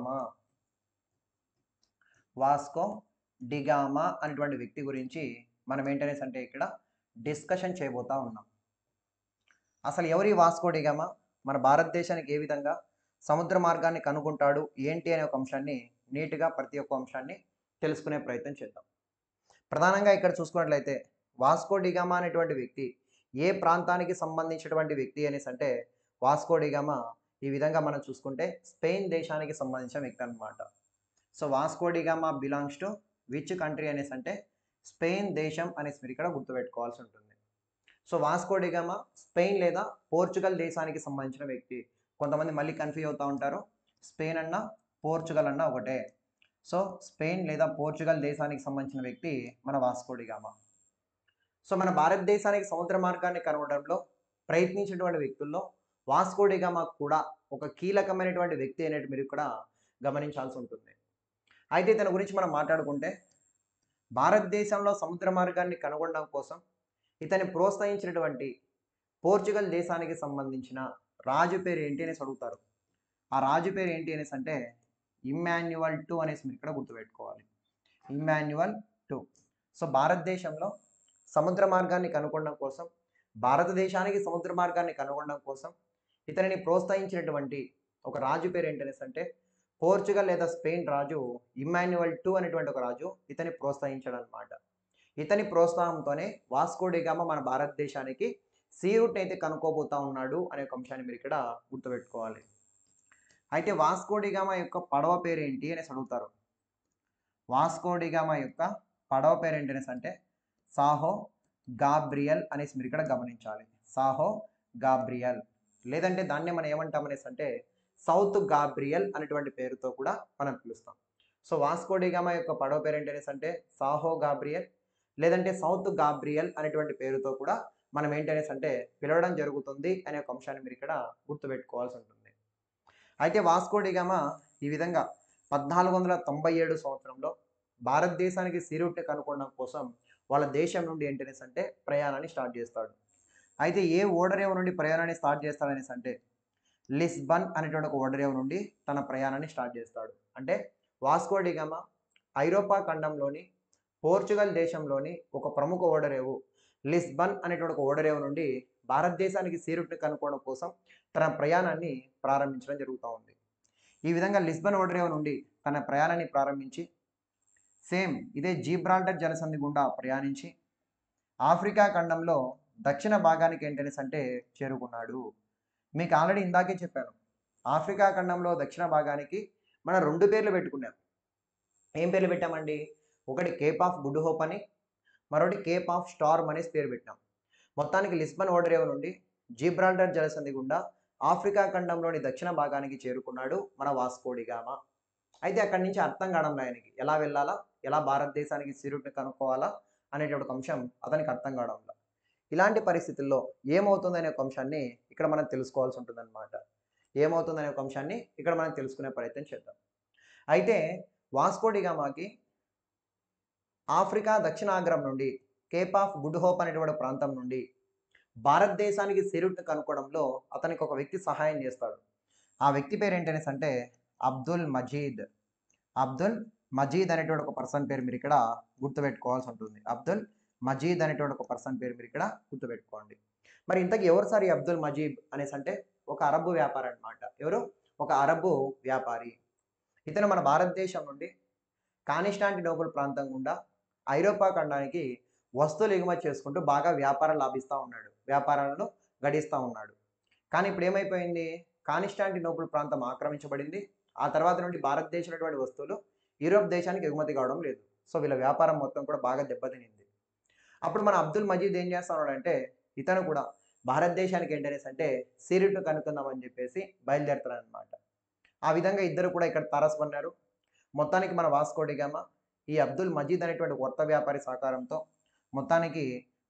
డిగామా అనేటువంటి వ్యక్తి గురించి మనం ఏంటనేసి అంటే ఇక్కడ డిస్కషన్ చేయబోతూ ఉన్నాం. అసలు ఎవరి వాస్కో డిగామా, మన భారతదేశానికి ఏ విధంగా సముద్ర మార్గాన్ని కనుగొంటాడు ఏంటి అనే ఒక అంశాన్ని నీట్గా ప్రతి ఒక్క అంశాన్ని తెలుసుకునే ప్రయత్నం చేద్దాం. ప్రధానంగా ఇక్కడ చూసుకున్నట్లయితే వాస్కో డిగామా అనేటువంటి వ్యక్తి ఏ ప్రాంతానికి సంబంధించినటువంటి వ్యక్తి అనేసి అంటే వాస్కో డిగామా ఈ విధంగా మనం చూసుకుంటే స్పెయిన్ దేశానికి సంబంధించిన వ్యక్తి అనమాట. So Vasco da Gama belongs to which country అనేసి అంటే స్పెయిన్ దేశం అనేసి మీరు ఇక్కడ గుర్తుపెట్టుకోవాల్సి ఉంటుంది. సో వాస్కో డిగామా స్పెయిన్ లేదా పోర్చుగల్ దేశానికి సంబంధించిన వ్యక్తి. కొంతమంది మళ్ళీ కన్ఫ్యూజ్ అవుతూ ఉంటారు, స్పెయిన్ అన్న పోర్చుగల్ అన్న ఒకటే. సో స్పెయిన్ లేదా పోర్చుగల్ దేశానికి సంబంధించిన వ్యక్తి మన వాస్కో డిగామా. సో మన భారతదేశానికి సముద్ర మార్గాన్ని కనుగొనడంలో ప్రయత్నించినటువంటి వ్యక్తుల్లో వాస్కో డిగామా కూడా ఒక కీలకమైనటువంటి వ్యక్తి అనేది మీరు ఇక్కడ గమనించాల్సి ఉంటుంది. అయితే ఇతని గురించి మనం మాట్లాడుకుంటే భారతదేశంలో సముద్ర మార్గాన్ని కనుగొనడం కోసం ఇతన్ని ప్రోత్సహించినటువంటి పోర్చుగల్ దేశానికి సంబంధించిన రాజు పేరు ఏంటి అనేసి అడుగుతారు. ఆ రాజు పేరు ఏంటి అనేసి అంటే ఇమ్మాన్యువల్ టూ అనేసి మీరు ఇక్కడ గుర్తుపెట్టుకోవాలి. Emmanuel two. సో భారతదేశంలో సముద్ర మార్గాన్ని కనుగొనడం కోసం, భారతదేశానికి సముద్ర మార్గాన్ని కనుగొనడం కోసం ఇతనిని ప్రోత్సహించినటువంటి ఒక రాజు పేరు ఏంటనేసి అంటే పోర్చుగల్ లేదా స్పెయిన్ రాజు ఇమ్మాన్యువల్ టూ అనేటువంటి ఒక రాజు ఇతన్ని ప్రోత్సహించాడు అనమాట. ఇతని ప్రోత్సాహంతోనే వాస్కో డిగామా మన భారతదేశానికి సీ రూట్ని అయితే కనుక్కోబోతా ఉన్నాడు అనే ఒక అంశాన్ని మీరు ఇక్కడ గుర్తుపెట్టుకోవాలి. అయితే వాస్కో డిగామా యొక్క పడవ పేరు ఏంటి అనేసి అడుగుతారు. వాస్కో డిగామా యొక్క పడవ పేరు ఏంటి అనేసి అంటే సాహో గాబ్రియల్ అనేసి మీరు ఇక్కడ గమనించాలి. సాహో గాబ్రియల్, లేదంటే దాన్ని మనం ఏమంటాం అనేసి అంటే సౌత్ గాబ్రియల్ అనేటువంటి పేరుతో కూడా మనం పిలుస్తాం. సో వాస్కో డిగామా యొక్క పడవ పేరు ఏంటి అనేసి అంటే సాహో గాబ్రియల్, లేదంటే సౌత్ గాబ్రియల్ అనేటువంటి పేరుతో కూడా మనం ఏంటనేసి అంటే పిలవడం జరుగుతుంది అనే ఒక అంశాన్ని మీరు ఇక్కడ గుర్తుపెట్టుకోవాల్సి ఉంటుంది. అయితే వాస్కో డిగామా ఈ విధంగా 1497 సంవత్సరంలో భారతదేశానికి సీ రూట్ని కనుక్కోవడం కోసం వాళ్ళ దేశం నుండి ఏంటనేసి అంటే ప్రయాణాన్ని స్టార్ట్ చేస్తాడు. అయితే ఏ ఓడరేవు నుండి ప్రయాణాన్ని స్టార్ట్ చేస్తాడనేసి అంటే లిస్బన్ అనేటువంటి ఒక ఓడరేవు నుండి తన ప్రయాణాన్ని స్టార్ట్ చేస్తాడు. అంటే వాస్కో డిగామా ఐరోపా ఖండంలోని పోర్చుగల్ దేశంలోని ఒక ప్రముఖ ఓడరేవు లిస్బన్ అనేటువంటి ఒక ఓడరేవు నుండి భారతదేశానికి సీ రూట్ని కనుక్కోవడం కోసం తన ప్రయాణాన్ని ప్రారంభించడం జరుగుతూ ఉంది. ఈ విధంగా లిస్బన్ ఓడరేవు నుండి తన ప్రయాణాన్ని ప్రారంభించి సేమ్ ఇదే జీబ్రాల్టర్ జలసంధి గుండా ప్రయాణించి ఆఫ్రికా ఖండంలో దక్షిణ భాగానికి ఏంటనేసి అంటే చేరుకున్నాడు. మీకు ఆల్రెడీ ఇందాకే చెప్పాను, ఆఫ్రికా ఖండంలో దక్షిణ భాగానికి మనం 2 పేర్లు పెట్టుకున్నాం. ఏం పేర్లు పెట్టామండి? ఒకటి కేప్ ఆఫ్ గుడ్ హోప్ అని, మరొకటి కేప్ ఆఫ్ స్టార్మ్ అనేసి పేరు పెట్టాం. మొత్తానికి లిస్బన్ ఓడరేవు నుండి జీబ్రాల్టర్ జలసంధి గుండా ఆఫ్రికా ఖండంలోని దక్షిణ భాగానికి చేరుకున్నాడు మన వాస్కో డిగామా. అయితే అక్కడి నుంచి అర్థం కావడంలో ఆయనకి ఎలా వెళ్ళాలా, ఎలా భారతదేశానికి సీ రూట్ని కనుక్కోవాలా అనేటువంటి ఒక అంశం అతనికి అర్థం కావడంలో. ఇలాంటి పరిస్థితుల్లో ఏమవుతుందనే ఒక అంశాన్ని ఇక్కడ మనం తెలుసుకోవాల్సి ఉంటుందన్నమాట. ఏమవుతుందనే ఒక అంశాన్ని ఇక్కడ మనం తెలుసుకునే ప్రయత్నం చేద్దాం. అయితే వాస్కో డిగామాకి ఆఫ్రికా దక్షిణాగ్రం నుండి కేప్ ఆఫ్ గుడ్ హోప్ అనేటువంటి ప్రాంతం నుండి భారతదేశానికి సీ రూట్ని కనుక్కోవడంలో అతనికి ఒక వ్యక్తి సహాయం చేస్తాడు. ఆ వ్యక్తి పేరు ఏంటనేసి అంటే అబ్దుల్ మజీద్. అబ్దుల్ మజీద్ అనేటువంటి ఒక పర్సన్ పేరు మీరు ఇక్కడ గుర్తుపెట్టుకోవాల్సి ఉంటుంది. అబ్దుల్ మజీద్ అనేటువంటి ఒక పర్సన్ పేరు మీరు ఇక్కడ గుర్తుపెట్టుకోండి. మరి ఇంతకీ ఎవరు సార్ ఈ అబ్దుల్ మజీద్ అనేసి అంటే ఒక అరబ్బు వ్యాపారి అనమాట. ఎవరు? ఒక అరబ్బు వ్యాపారి. ఇతను మన భారతదేశం నుండి కాన్స్టాంటినోపుల్ ప్రాంతం గుండా ఐరోపా ఖండానికి వస్తువులు ఎగుమతి చేసుకుంటూ బాగా వ్యాపారం లాభిస్తూ ఉన్నాడు, వ్యాపారాలను గడిస్తూ ఉన్నాడు. కానీ ఇప్పుడు ఏమైపోయింది? కాన్స్టాంటినోపుల్ ప్రాంతం ఆక్రమించబడింది. ఆ తర్వాత నుండి భారతదేశం వస్తువులు యూరోప్ దేశానికి ఎగుమతి కావడం లేదు. సో వీళ్ళ వ్యాపారం మొత్తం కూడా బాగా దెబ్బతినింది. అప్పుడు మన అబ్దుల్ మజీద్ ఏం చేస్తా ఉన్నాడంటే ఇతను కూడా భారతదేశానికి ఏంటనేసి అంటే సీ రూట్ను కనుక్కుందామని చెప్పేసి బయలుదేరుతారనమాట. ఆ విధంగా ఇద్దరు కూడా ఇక్కడ తారసపడ్డారు. మొత్తానికి మన వాస్కో డిగామా ఈ అబ్దుల్ మజీద్ అనేటువంటి కొత్త వ్యాపారి సహకారంతో మొత్తానికి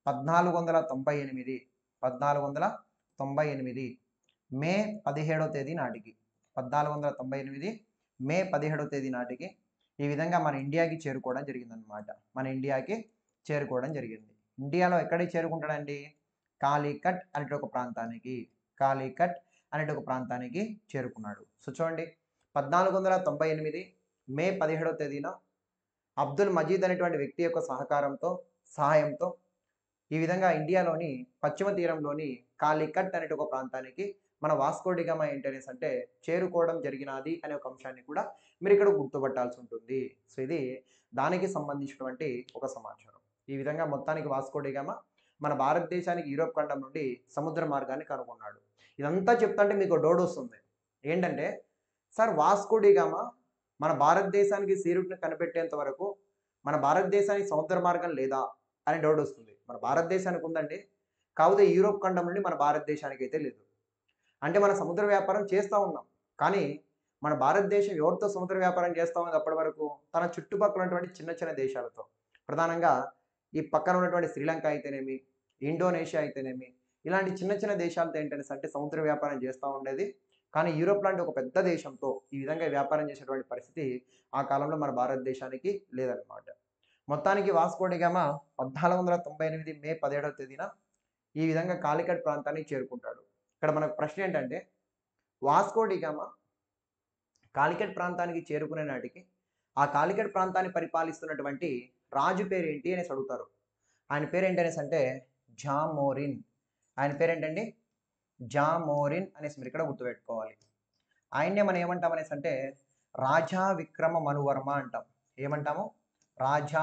1498 మే 17వ తేదీ నాటికి 1498 మే 17వ తేదీ నాటికి ఈ విధంగా మన ఇండియాకి చేరుకోవడం జరిగిందనమాట. మన ఇండియాకి చేరుకోవడం జరిగింది. ఇండియాలో ఎక్కడికి చేరుకుంటాడండి? కాలికట్ అనే ఒక ప్రాంతానికి, కాలికట్ అనే ఒక ప్రాంతానికి చేరుకున్నాడు. సో చూడండి 1498 మే 17వ తేదీన అబ్దుల్ మజీద్ అనేటువంటి వ్యక్తి యొక్క సహాయంతో ఈ విధంగా ఇండియాలోని పశ్చిమ తీరంలోని కాలికట్ అనే ఒక ప్రాంతానికి మన వాస్కో డిగామా ఏంటనేసి అంటే చేరుకోవడం జరిగినది అనే ఒక అంశాన్ని కూడా మీరు ఇక్కడ గుర్తుపట్టాల్సి ఉంటుంది. సో ఇది దానికి సంబంధించినటువంటి ఒక సమాచారం. ఈ విధంగా మొత్తానికి వాస్కోడిగామా మన భారతదేశానికి యూరోప్ ఖండం నుండి సముద్ర మార్గాన్ని కనుగొన్నాడు. ఇదంతా చెప్తుంటే మీకు డౌట్ వస్తుంది. ఏంటంటే సార్ వాస్కోడిగామా మన భారతదేశానికి సీ రూట్‌ని కనిపెట్టేంత వరకు మన భారతదేశానికి సముద్ర మార్గం లేదా అని డౌట్ వస్తుంది. మన భారతదేశానికి ఉందండి. కాకపోతే యూరోప్ ఖండం నుండి మన భారతదేశానికి అయితే లేదు. అంటే మన సముద్ర వ్యాపారం చేస్తా ఉన్నాం. కానీ మన భారతదేశం ఎవరితో సముద్ర వ్యాపారం చేస్తా ఉంది అప్పటి వరకు? తన చుట్టుపక్కల ఉన్నటువంటి చిన్న చిన్న దేశాలతో. ప్రధానంగా ఈ పక్కన ఉన్నటువంటి శ్రీలంక అయితేనేమి, ఇండోనేషియా అయితేనేమి, ఇలాంటి చిన్న చిన్న దేశాలతో ఏంటనేసి అంటే సముద్ర వ్యాపారం చేస్తా ఉండేది. కానీ యూరోప్ లాంటి ఒక పెద్ద దేశంతో ఈ విధంగా వ్యాపారం చేసేటువంటి పరిస్థితి ఆ కాలంలో మన భారతదేశానికి లేదనమాట. మొత్తానికి వాస్కోడిగామా 1498 మే 17వ తేదీన ఈ విధంగా కాలికట్ ప్రాంతానికి చేరుకుంటాడు. ఇక్కడ మనకు ప్రశ్న ఏంటంటే వాస్కోడిగామా కాలికట్ ప్రాంతానికి చేరుకునే నాటికి ఆ కాలికట్ ప్రాంతాన్ని పరిపాలిస్తున్నటువంటి రాజు పేరేంటి అనేసి అడుగుతారు. ఆయన పేరేంటి అనేసి అంటే జామోరిన్. ఆయన పేరేంటండి జామోరిన్ అనేసి మీరు ఇక్కడ గుర్తుపెట్టుకోవాలి. ఆయన్నే మనం ఏమంటాం అనేసి అంటే రాజా విక్రమ మనువర్మ అంటాం. ఏమంటాము? రాజా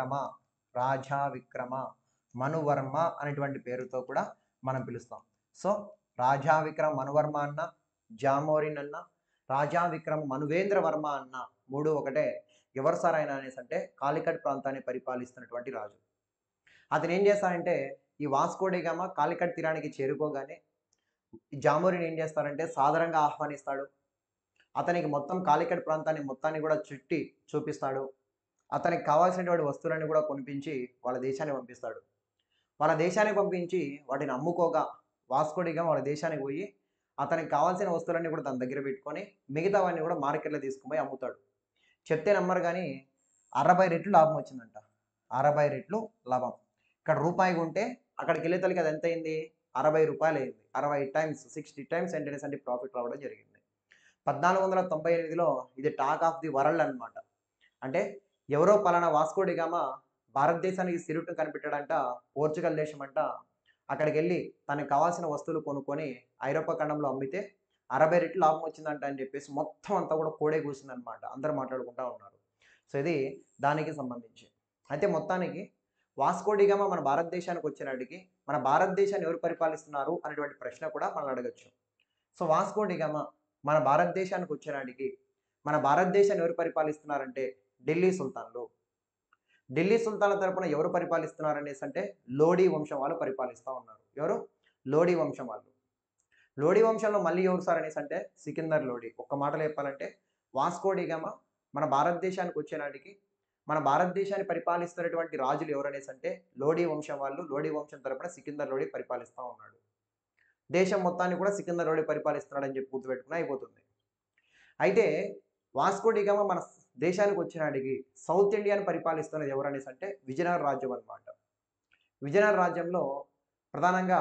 విక్రమ మనువర్మ అనేటువంటి పేరుతో కూడా మనం పిలుస్తాం. సో రాజా విక్రమ మనువర్మ అన్న, జామోరిన్ అన్న, రాజా విక్రమ మనువేంద్ర వర్మ అన్న మూడు ఒకటే. ఎవరు సార్ ఆయన అనేసి అంటే కాలికట్ ప్రాంతాన్ని పరిపాలిస్తున్నటువంటి రాజు. అతను ఏం చేస్తారంటే ఈ వాస్కోడిగామా కాలికట్ తీరానికి చేరుకోగానే జామోరిన్ ఏం చేస్తారంటే సాదరంగా ఆహ్వానిస్తాడు. అతనికి మొత్తం కాలికట్ ప్రాంతాన్ని మొత్తాన్ని కూడా చుట్టి చూపిస్తాడు. అతనికి కావాల్సినటువంటి వస్తువులన్నీ కూడా కొనిపించి వాళ్ళ దేశానికి పంపిస్తాడు. వాళ్ళ దేశానికి పంపించి వాటిని అమ్ముకోగా వాస్కోడిగామా వాళ్ళ దేశానికి పోయి అతనికి కావాల్సిన వస్తువులన్నీ కూడా తన దగ్గర పెట్టుకొని మిగతావన్నీ కూడా మార్కెట్లో తీసుకుపోయి అమ్ముతాడు. చెప్తే నమ్మరు కానీ 60 రెట్లు లాభం వచ్చిందంట. 60 రెట్లు లాభం. ఇక్కడ రూపాయి ఉంటే అక్కడికి వెళ్ళే తలకి అది ఎంత అయింది? 60 రూపాయలు అయింది. 60 టైమ్స్ 60 టైమ్స్ ఏంటనేసి అంటే ప్రాఫిట్ రావడం జరిగింది. 1498లో ఇది టాక్ ఆఫ్ ది వరల్డ్ అనమాట. అంటే ఎవరో పలానా వాస్కోడిగామా భారతదేశానికి సిరుట్ను కనిపెట్టాడంట, పోర్చుగల్ దేశం అంట. అక్కడికి వెళ్ళి తనకు కావాల్సిన వస్తువులు కొనుక్కొని ఐరోపా ఖండంలో అమ్మితే 60 రెట్లు లాభం వచ్చిందంట అని చెప్పేసి మొత్తం అంతా కూడా కోడే కూసిందనమాట. అందరూ మాట్లాడుకుంటా ఉన్నారు. సో ఇది దానికి సంబంధించి. అయితే మొత్తానికి వాస్కోడిగామా మన భారతదేశానికి వచ్చినాటికి మన భారతదేశాన్ని ఎవరు పరిపాలిస్తున్నారు అనేటువంటి ప్రశ్న కూడా మనం అడగచ్చు. సో వాస్కోడిగామా మన భారతదేశానికి వచ్చినాటికి మన భారతదేశాన్ని ఎవరు పరిపాలిస్తున్నారంటే ఢిల్లీ సుల్తాన్లు. ఢిల్లీ సుల్తాన్ల తరపున ఎవరు పరిపాలిస్తున్నారు అనేసి అంటే లోడీ వంశం వాళ్ళు పరిపాలిస్తూ ఉన్నారు. ఎవరు? లోడీ వంశం వాళ్ళు. లోడీ వంశంలో మళ్ళీ ఎవరు సార్ అనేసి అంటే సికిందర్ లోడీ. ఒక్క మాటలో చెప్పాలంటే వాస్కోడిగామా మన భారతదేశానికి వచ్చేనాటికి మన భారతదేశాన్ని పరిపాలిస్తున్నటువంటి రాజులు ఎవరు అనేసి అంటే లోడీ వంశం వాళ్ళు. లోడీ వంశం తరపున సికిందర్ లోడీ పరిపాలిస్తూ ఉన్నాడు. దేశం మొత్తాన్ని కూడా సికిందర్ లోడీ పరిపాలిస్తున్నాడు అని చెప్పి గుర్తుపెట్టుకుని అయిపోతుంది. అయితే వాస్కోడిగామా మన దేశానికి వచ్చినాటికి సౌత్ ఇండియాని పరిపాలిస్తున్నది ఎవరు అనేసి అంటే విజయనగర రాజ్యం అనమాట. విజయనగర రాజ్యంలో ప్రధానంగా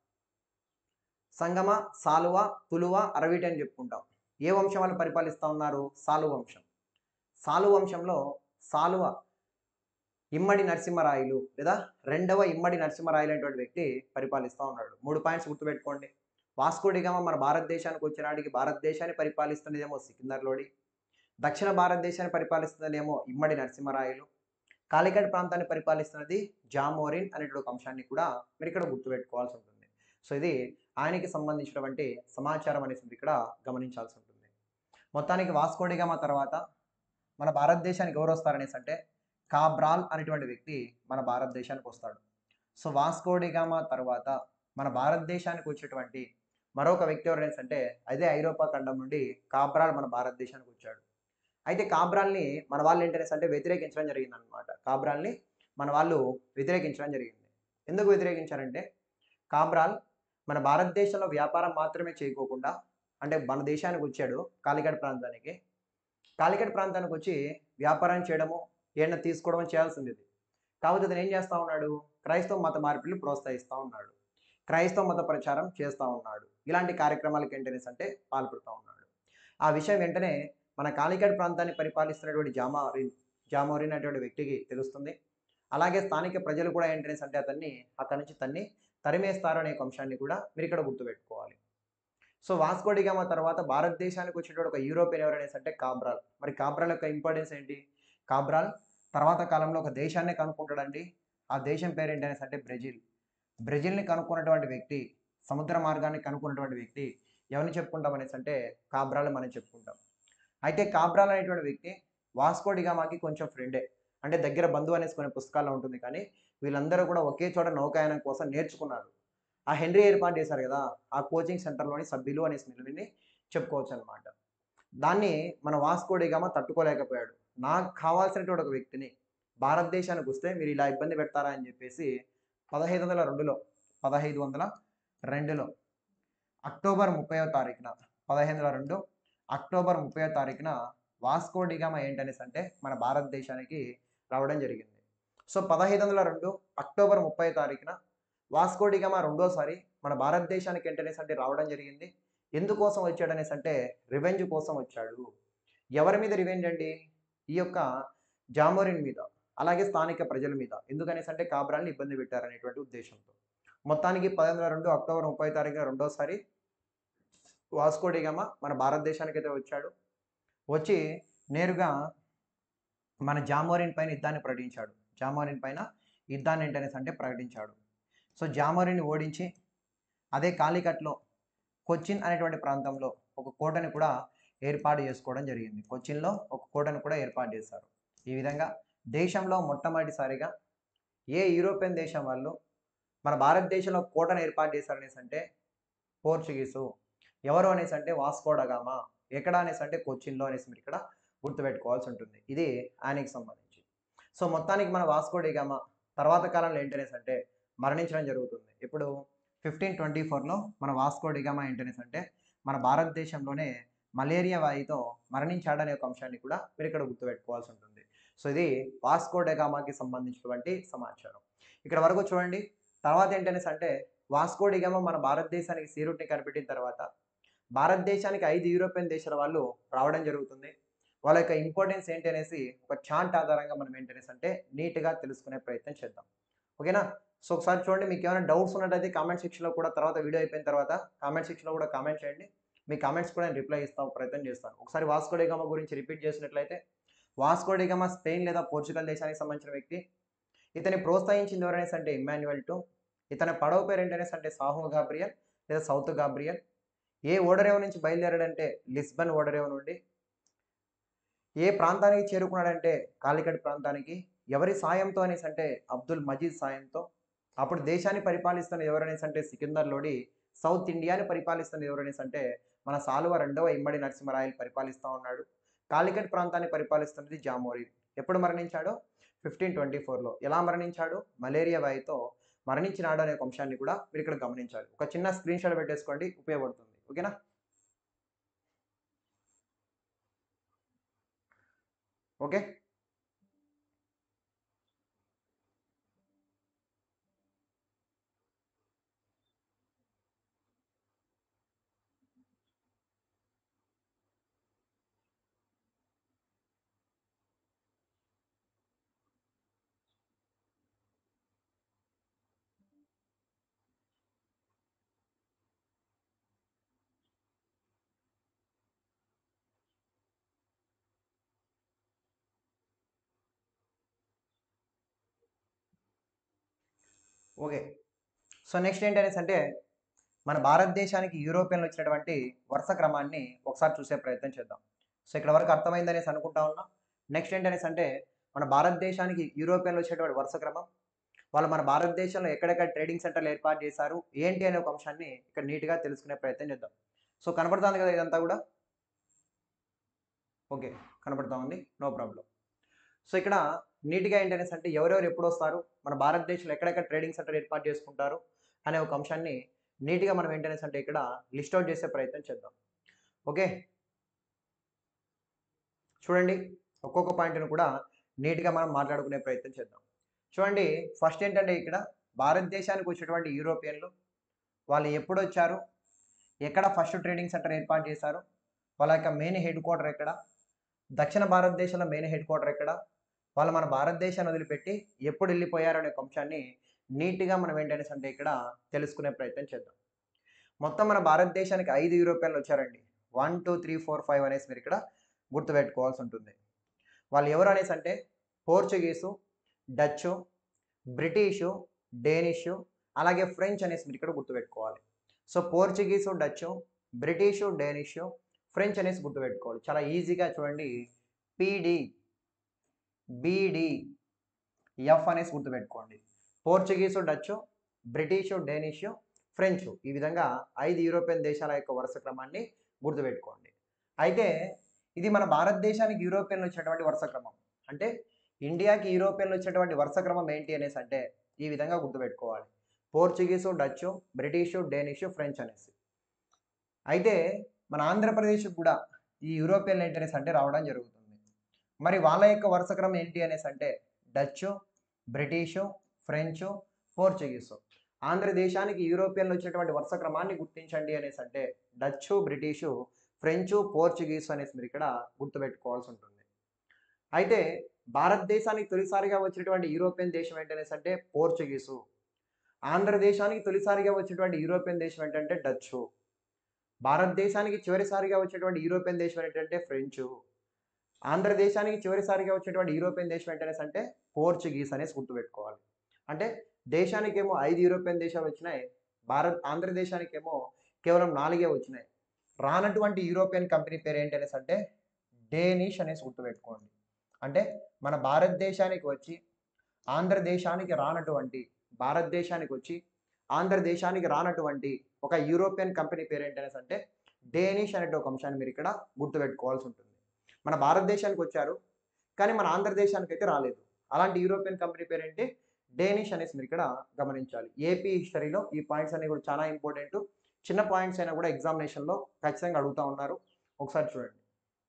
సంగమ, సాలువ, తులువ, అరవీటి అని చెప్పుకుంటాం. ఏ వంశం వాళ్ళు పరిపాలిస్తూ ఉన్నారు? సాలు వంశం. సాలు వంశంలో సాలువ ఇమ్మడి నరసింహరాయలు లేదా రెండవ ఇమ్మడి నరసింహరాయలు అనేటువంటి వ్యక్తి పరిపాలిస్తూ ఉన్నాడు. 3 పాయింట్స్ గుర్తుపెట్టుకోండి. వాస్కోడిగామా మన భారతదేశానికి వచ్చినాటికి భారతదేశాన్ని పరిపాలిస్తున్నదేమో సికిందర్ లోడి, దక్షిణ భారతదేశాన్ని పరిపాలిస్తున్నదేమో ఇమ్మడి నరసింహరాయలు, కాలికట్ ప్రాంతాన్ని పరిపాలిస్తున్నది జామోరిన్ అనేటువంటి ఒక అంశాన్ని కూడా మీరు ఇక్కడ గుర్తుపెట్టుకోవాల్సి ఉంటుంది. సో ఇది ఆయనకి సంబంధించినటువంటి సమాచారం అనేసి ఇక్కడ గమనించాల్సి ఉంటుంది. మొత్తానికి వాస్కోడిగామా తర్వాత మన భారతదేశానికి ఎవరు వస్తారనేసి అంటే కాబ్రాల్ అనేటువంటి వ్యక్తి మన భారతదేశానికి వస్తాడు. సో వాస్కోడిగామా తర్వాత మన భారతదేశానికి వచ్చేటువంటి మరొక వ్యక్తి ఎవరనేసి అంటే అదే ఐరోపా ఖండం నుండి కాబ్రాల్ మన భారతదేశానికి వచ్చాడు. అయితే కాబ్రాల్ని మన వాళ్ళు ఏంటనేసి అంటే వ్యతిరేకించడం జరిగిందనమాట. కాబ్రాల్ని మన వాళ్ళు వ్యతిరేకించడం జరిగింది. ఎందుకు వ్యతిరేకించారంటే కాబ్రాల్ మన భారతదేశంలో వ్యాపారం మాత్రమే చేయకోకుండా అంటే మన దేశానికి వచ్చాడు కాలికట్ ప్రాంతానికి. కాలికట్ ప్రాంతానికి వచ్చి వ్యాపారం చేయడము ఏదైనా తీసుకోవడం చేయాల్సింది. కాకపోతే అతను ఏం చేస్తూ ఉన్నాడు? క్రైస్తవ మత మార్పిడిని ప్రోత్సహిస్తూ ఉన్నాడు. క్రైస్తవ మత ప్రచారం చేస్తూ ఉన్నాడు. ఇలాంటి కార్యక్రమాలకు ఏంటనేసి అంటే పాల్పడుతూ ఉన్నాడు. ఆ విషయం వెంటనే మన కాలికట్ ప్రాంతాన్ని పరిపాలిస్తున్నటువంటి జామోరిన్ అనేటువంటి వ్యక్తికి తెలుస్తుంది. అలాగే స్థానిక ప్రజలు కూడా ఏంటనేసి అంటే అతన్ని అక్కడి నుంచి తరిమేస్తారు అనే అంశాన్ని కూడా మీరు ఇక్కడ గుర్తుపెట్టుకోవాలి. సో వాస్కోడిగామా తర్వాత భారతదేశానికి వచ్చేటువంటి ఒక యూరోపియన్ ఎవరనేసి అంటే కాబ్రాల్. మరి కాబ్రాల్ యొక్క ఇంపార్టెన్స్ ఏంటి? కాబ్రాల్ తర్వాత కాలంలో ఒక దేశాన్ని కనుక్కుంటాడండి. ఆ దేశం పేరు ఏంటనేసి అంటే బ్రెజిల్. బ్రెజిల్ని కనుక్కున్నటువంటి వ్యక్తి, సముద్ర మార్గాన్ని కనుక్కున్నటువంటి వ్యక్తి ఎవరిని చెప్పుకుంటాం అనేసి అంటే కాబ్రాలు మనం చెప్పుకుంటాం. అయితే కాబ్రాల్ అనేటువంటి వ్యక్తి వాస్కో డిగామాకి కొంచెం ఫ్రెండే. అంటే దగ్గర బంధువు అనేసి కొన్ని పుస్తకాల్లో ఉంటుంది కానీ వీళ్ళందరూ కూడా ఒకే చోట నౌకాయానం కోసం నేర్చుకున్నారు. ఆ హెన్రీ ఏర్పాటు చేశారు కదా! ఆ కోచింగ్ సెంటర్‌లోని సభ్యులు అనేసి వీళ్ళని చెప్పుకోవచ్చనమాట. దాన్ని మన వాస్కో డిగామా తట్టుకోలేకపోయాడు. నాకు కావాల్సినటువంటి ఒక వ్యక్తిని భారతదేశానికొస్తే మీరు ఇలా ఇబ్బంది పెడతారా అని చెప్పేసి 1502లో 1502లో అక్టోబర్ 30వ తారీఖున 1502 అక్టోబర్ 30వ తారీఖున వాస్కో డిగామా ఏంటనేసి అంటే మన భారతదేశానికి రావడం జరిగింది. సో 1502 అక్టోబర్ 30వ తారీఖున వాస్కో డిగామా రెండోసారి మన భారతదేశానికి ఏంటనేసి అంటే రావడం జరిగింది. ఎందుకోసం వచ్చాడనేసి అంటే రివెంజ్ కోసం వచ్చాడు. ఎవరి మీద రివెంజ్ అండి? ఈ యొక్క జామోరిన్ మీద, అలాగే స్థానిక ప్రజల మీద. ఎందుకనేసి అంటే కాబ్రాల్ని ఇబ్బంది పెట్టారనేటువంటి ఉద్దేశంతో. మొత్తానికి 1502 అక్టోబర్ 30వ తారీఖున రెండోసారి వాస్కో డిగామా మన భారతదేశానికైతే వచ్చాడు. వచ్చి నేరుగా మన జామోరిన్ పైన యుద్ధాన్ని ప్రకటించాడు. జామోరిన్ పైన యుద్ధాన్ని ఏంటనేసి అంటే ప్రకటించాడు. సో జామోరిన్‌ని ఓడించి అదే కాలికట్‌లో కొచ్చిన్ అనేటువంటి ప్రాంతంలో ఒక కోటని కూడా ఏర్పాటు చేసుకోవడం జరిగింది. కొచ్చిన్‌లో ఒక కోటను కూడా ఏర్పాటు చేశారు. ఈ విధంగా దేశంలో మొట్టమొదటిసారిగా ఏ యూరోపియన్ దేశం వాళ్ళు మన భారతదేశంలో కోటను ఏర్పాటు చేశారనేసి అంటే పోర్చుగీసు. ఎవరు అనేసి అంటే వాస్కో డ గామా. ఎక్కడ అనేసి అంటే కొచ్చిన్‌లో అనేసి మీరు ఇక్కడ గుర్తుపెట్టుకోవాల్సి ఉంటుంది. ఇది ఆయనకి సంబంధించి. సో మొత్తానికి మన వాస్కో డి గామా తర్వాత కాలంలో ఏంటనేసి అంటే మరణించడం జరుగుతుంది. ఇప్పుడు 1524లో మన వాస్కో డి గామా ఏంటనేసి అంటే మన భారతదేశంలోనే మలేరియా వ్యాధితో మరణించాడనే ఒక అంశాన్ని కూడా మీరు ఇక్కడ గుర్తుపెట్టుకోవాల్సి ఉంటుంది. సో ఇది వాస్కో డ గామాకి సంబంధించినటువంటి సమాచారం. ఇక్కడ వరకు చూడండి. తర్వాత ఏంటనేసి అంటే వాస్కో డి గామా మన భారతదేశానికి సీ రూట్‌ని కనిపెట్టిన తర్వాత భారతదేశానికి 5 యూరోపియన్ దేశాల వాళ్ళు రావడం జరుగుతుంది. వాళ్ళ యొక్క ఇంపార్టెన్స్ ఏంటి అనేసి ఒక చార్ట్ ఆధారంగా మనం ఏంటనేసి అంటే నీట్‌గా తెలుసుకునే ప్రయత్నం చేద్దాం. ఓకేనా? సో ఒకసారి చూడండి మీకేమైనా డౌట్స్ ఉన్నట్టయితే కామెంట్ సెక్షన్‌లో కూడా తర్వాత వీడియో అయిపోయిన తర్వాత కామెంట్ సెక్షన్‌లో కూడా కామెంట్ చేయండి. మీ కామెంట్స్ కూడా నేను రిప్లై ఇస్తా ప్రయత్నం చేస్తాను. ఒకసారి వాస్కో డి గామా గురించి రిపీట్ చేసినట్లయితే వాస్కో డి గామా స్పెయిన్ లేదా పోర్చుగల్ దేశానికి సంబంధించిన వ్యక్తి. ఇతన్ని ప్రోత్సహించింది ఎవరనేసి అంటే ఇమ్మాన్యుయల్ టూ. ఇతని పడవ పేరు ఏంటనేసి అంటే సాహో గాబ్రియల్ లేదా సౌత్ గాబ్రియల్. ఏ ఓడరేవు నుంచి బయలుదేరాడంటే లిస్బన్ ఓడరేవు నుండి. ఏ ప్రాంతానికి చేరుకున్నాడంటే కాలికట్ ప్రాంతానికి. ఎవరి సాయంతో అనేసి అంటే అబ్దుల్ మజీద్ సాయంతో. అప్పుడు దేశాన్ని పరిపాలిస్తున్న ఎవరనేసి అంటే సికిందర్ లోడి. సౌత్ ఇండియాని పరిపాలిస్తున్న ఎవరనేసి అంటే మన సాలువ రెండవ ఇమ్మడి నరసింహరాయలు పరిపాలిస్తా ఉన్నాడు. కాలికట్ ప్రాంతాన్ని పరిపాలిస్తున్నది జామోరిన్. ఎప్పుడు మరణించాడో 1524లో. ఎలా మరణించాడు? మలేరియా వ్యాధితో మరణించినాడు అనే ఒక అంశాన్ని కూడా మీరు ఇక్కడ గమనించాలి. ఒక చిన్న స్క్రీన్ షాట్ పెట్టేసుకోండి ఉపయోగపడుతుంది. ఓకేనా? ఓకే. ఓకే. సో నెక్స్ట్ ఏంటనేసి అంటే మన భారతదేశానికి యూరోపియన్‌లు వచ్చినటువంటి వరుస క్రమాన్ని ఒకసారి చూసే ప్రయత్నం చేద్దాం. సో ఇక్కడ వరకు అర్థమైందనేసి అనుకుంటా ఉన్నా. నెక్స్ట్ ఏంటనేసి అంటే మన భారతదేశానికి యూరోపియన్‌లు వచ్చేటువంటి వరుస క్రమం. వాళ్ళు మన భారతదేశంలో ఎక్కడెక్కడ ట్రేడింగ్ సెంటర్‌లు ఏర్పాటు చేశారు, ఏంటి అనే ఒక అంశాన్ని ఇక్కడ నీట్‌గా తెలుసుకునే ప్రయత్నం చేద్దాం. సో కనపడుతుంది కదా ఇదంతా కూడా? ఓకే. కనపడతా ఉంది. No problem. సో ఇక్కడ నీట్‌గా ఏంటనేసి అంటే ఎవరెవరు ఎప్పుడొస్తారు, మన భారతదేశంలో ఎక్కడెక్కడ ట్రేడింగ్ సెంటర్ ఏర్పాటు చేసుకుంటారు అనే ఒక అంశాన్ని నీట్‌గా మనం ఏంటనేసి అంటే ఇక్కడ లిస్ట్ ఔట్ చేసే ప్రయత్నం చేద్దాం. ఓకే. చూడండి ఒక్కొక్క పాయింట్‌ని కూడా నీట్‌గా మనం మాట్లాడుకునే ప్రయత్నం చేద్దాం. చూడండి ఫస్ట్ ఏంటంటే ఇక్కడ భారతదేశానికి వచ్చేటువంటి యూరోపియన్‌లు వాళ్ళు ఎప్పుడొచ్చారు? ఎక్కడ ఫస్ట్ ట్రేడింగ్ సెంటర్ ఏర్పాటు చేశారు? వాళ్ళ యొక్క మెయిన్ హెడ్ క్వార్టర్ ఎక్కడ? దక్షిణ భారతదేశంలో మెయిన్ హెడ్ క్వార్టర్ ఎక్కడ? వాళ్ళు మన భారతదేశాన్ని వదిలిపెట్టి ఎప్పుడు వెళ్ళిపోయారు అనే ఒక అంశాన్ని నీట్‌గా మనం ఏంటనేసి అంటే ఇక్కడ తెలుసుకునే ప్రయత్నం చేద్దాం. మొత్తం మన భారతదేశానికి 5 యూరోపియన్‌లు వచ్చారండి. 1, 2, 3, 4, 5 అనేసి మీరు ఇక్కడ గుర్తుపెట్టుకోవాల్సి ఉంటుంది. వాళ్ళు ఎవరు అనేసి అంటే పోర్చుగీసు, డచ్చు, బ్రిటిషు, డేనిషు, అలాగే ఫ్రెంచ్ అనేసి మీరు ఇక్కడ గుర్తుపెట్టుకోవాలి. So Portuguese, Dutch, British, Danish, French అనేసి గుర్తుపెట్టుకోవాలి. చాలా ఈజీగా చూడండి. పీడి, బీడి, ఎఫ్ అనేసి గుర్తుపెట్టుకోండి. Portuguese, Dutch, British, Danish, French, ఈ విధంగా 5 యూరోపియన్ దేశాల యొక్క వరుస క్రమాన్ని గుర్తుపెట్టుకోండి. అయితే ఇది మన భారతదేశానికి యూరోపియన్లు వచ్చినటువంటి వరుస క్రమం. అంటే ఇండియాకి యూరోపియన్లు వచ్చేటువంటి వరుస క్రమం ఏంటి అనేసి అంటే ఈ విధంగా గుర్తుపెట్టుకోవాలి. Portuguese, Dutch, British, Danish, French అనేసి. అయితే మన ఆంధ్రప్రదేశ్కి కూడా ఈ యూరోపియన్లు ఏంటి అనేసి అంటే రావడం జరుగుతుంది. మరి వాళ్ళ యొక్క వరుస క్రమం ఏంటి అనేసి అంటే డచ్చు, బ్రిటిషు, ఫ్రెంచు, పోర్చుగీసు. ఆంధ్రదేశానికి యూరోపియన్లు వచ్చేటువంటి వరుస క్రమాన్ని గుర్తించండి అనేసి అంటే డచ్చు, బ్రిటిషు, ఫ్రెంచు, పోర్చుగీసు అనేసి మీరు ఇక్కడ గుర్తుపెట్టుకోవాల్సి ఉంటుంది. అయితే భారతదేశానికి తొలిసారిగా వచ్చినటువంటి యూరోపియన్ దేశం ఏంటనేసి అంటే పోర్చుగీసు. ఆంధ్రదేశానికి తొలిసారిగా వచ్చినటువంటి యూరోపియన్ దేశం ఏంటంటే డచ్చు. భారతదేశానికి చివరిసారిగా వచ్చేటువంటి యూరోపియన్ దేశం ఏంటంటే ఫ్రెంచు. ఆంధ్రదేశానికి చివరిసారిగా వచ్చేటువంటి యూరోపియన్ దేశం ఏంటనేసి అంటే పోర్చుగీస్ అనేసి గుర్తుపెట్టుకోవాలి. అంటే దేశానికేమో 5 యూరోపియన్ దేశాలు వచ్చినాయి. ఆంధ్రదేశానికేమో కేవలం 4 వచ్చినాయి. రానటువంటి యూరోపియన్ కంపెనీ పేరు ఏంటి అనేసి అంటే డేనిష్ అనేసి గుర్తుపెట్టుకోండి. అంటే మన భారతదేశానికి వచ్చి ఆంధ్రదేశానికి రానటువంటి భారతదేశానికి వచ్చి ఆంధ్రదేశానికి రానటువంటి ఒక యూరోపియన్ కంపెనీ పేరు ఏంటనేసి అంటే డేనిష్ అనే ఒక అంశాన్ని మీరు ఇక్కడ గుర్తుపెట్టుకోవాల్సి ఉంటుంది. మన భారతదేశానికి వచ్చారు కానీ మన ఆంధ్రదేశానికి అయితే రాలేదు. అలాంటి యూరోపియన్ కంపెనీ పేరు ఏంటి? డేనిష్ అనేసి మీరు ఇక్కడ గమనించాలి. ఏపీ హిస్టరీలో ఈ పాయింట్స్ అనేవి కూడా చాలా ఇంపార్టెంట్. చిన్న పాయింట్స్ అయినా కూడా ఎగ్జామినేషన్లో ఖచ్చితంగా అడుగుతూ ఉన్నారు. ఒకసారి చూడండి.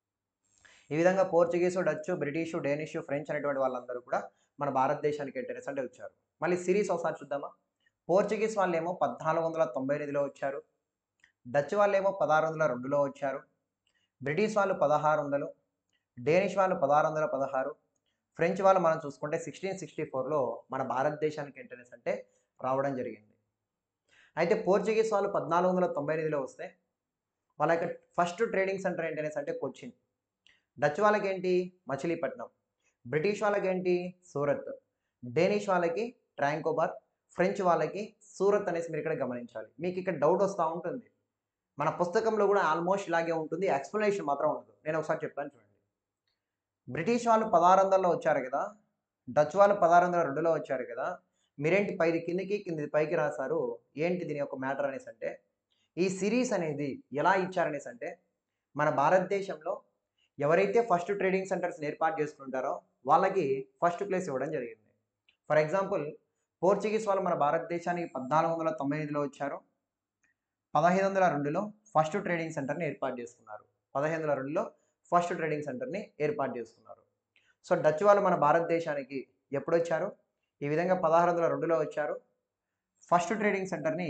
ఈ విధంగా Portuguese, Dutch, British, Danish, French అనేటువంటి వాళ్ళందరూ కూడా మన భారతదేశానికి ఇంటరెస్ట్ అంటే వచ్చారు. మళ్ళీ సిరీస్ ఒకసారి చూద్దామా. పోర్చుగీస్ వాళ్ళేమో 1498లో వచ్చారు. డచ్ వాళ్ళేమో 1602లో వచ్చారు. బ్రిటిష్ వాళ్ళు 1600, డేనిష్ వాళ్ళు 1616, ఫ్రెంచ్ వాళ్ళు మనం చూసుకుంటే 1664లో మన భారతదేశానికి ఇంటరెస్ట్ అంటే రావడం జరిగింది. అయితే పోర్చుగీస్ వాళ్ళు 1498లో వస్తే వాళ్ళ యొక్క ఫస్ట్ ట్రేడింగ్ సెంటర్ ఏంటనేసి అంటే కొచ్చిన్. డచ్ వాళ్ళకి ఏంటి? మచిలీపట్నం. బ్రిటిష్ వాళ్ళకి ఏంటి? సూరత్. డేనిష్ వాళ్ళకి ట్రాంకోబార్. ఫ్రెంచ్ వాళ్ళకి సూరత్ అనేసి మీరు ఇక్కడ గమనించాలి. మీకు ఇక్కడ డౌట్ వస్తూ ఉంటుంది. మన పుస్తకంలో కూడా ఆల్మోస్ట్ ఇలాగే ఉంటుంది. ఎక్స్ప్లెనేషన్ మాత్రం ఉండదు. నేను ఒకసారి చెప్తాను చూడండి. బ్రిటిష్ వాళ్ళు 1600లో వచ్చారు కదా. డచ్ వాళ్ళు 1602లో వచ్చారు కదా. మీరేంటి పైది కిందికి కింది పైకి రాశారు. ఏంటి దీని యొక్క మ్యాటర్ అనేసి అంటే ఈ సిరీస్ అనేది ఎలా ఇచ్చారనేసి అంటే మన భారతదేశంలో ఎవరైతే ఫస్ట్ ట్రేడింగ్ సెంటర్స్ ఏర్పాటు చేసుకుంటారో వాళ్ళకి ఫస్ట్ ప్లేస్ ఇవ్వడం జరిగింది. ఫర్ ఎగ్జాంపుల్ పోర్చుగీస్ వాళ్ళు మన భారతదేశానికి 1498లో వచ్చారు. 1502లో ఫస్ట్ ట్రేడింగ్ సెంటర్ని ఏర్పాటు చేసుకున్నారు. 1502లో ఫస్ట్ ట్రేడింగ్ సెంటర్ని ఏర్పాటు చేసుకున్నారు. సో డచ్ వాళ్ళు మన భారతదేశానికి ఎప్పుడు వచ్చారు? ఈ విధంగా 1602లో వచ్చారు. ఫస్ట్ ట్రేడింగ్ సెంటర్ని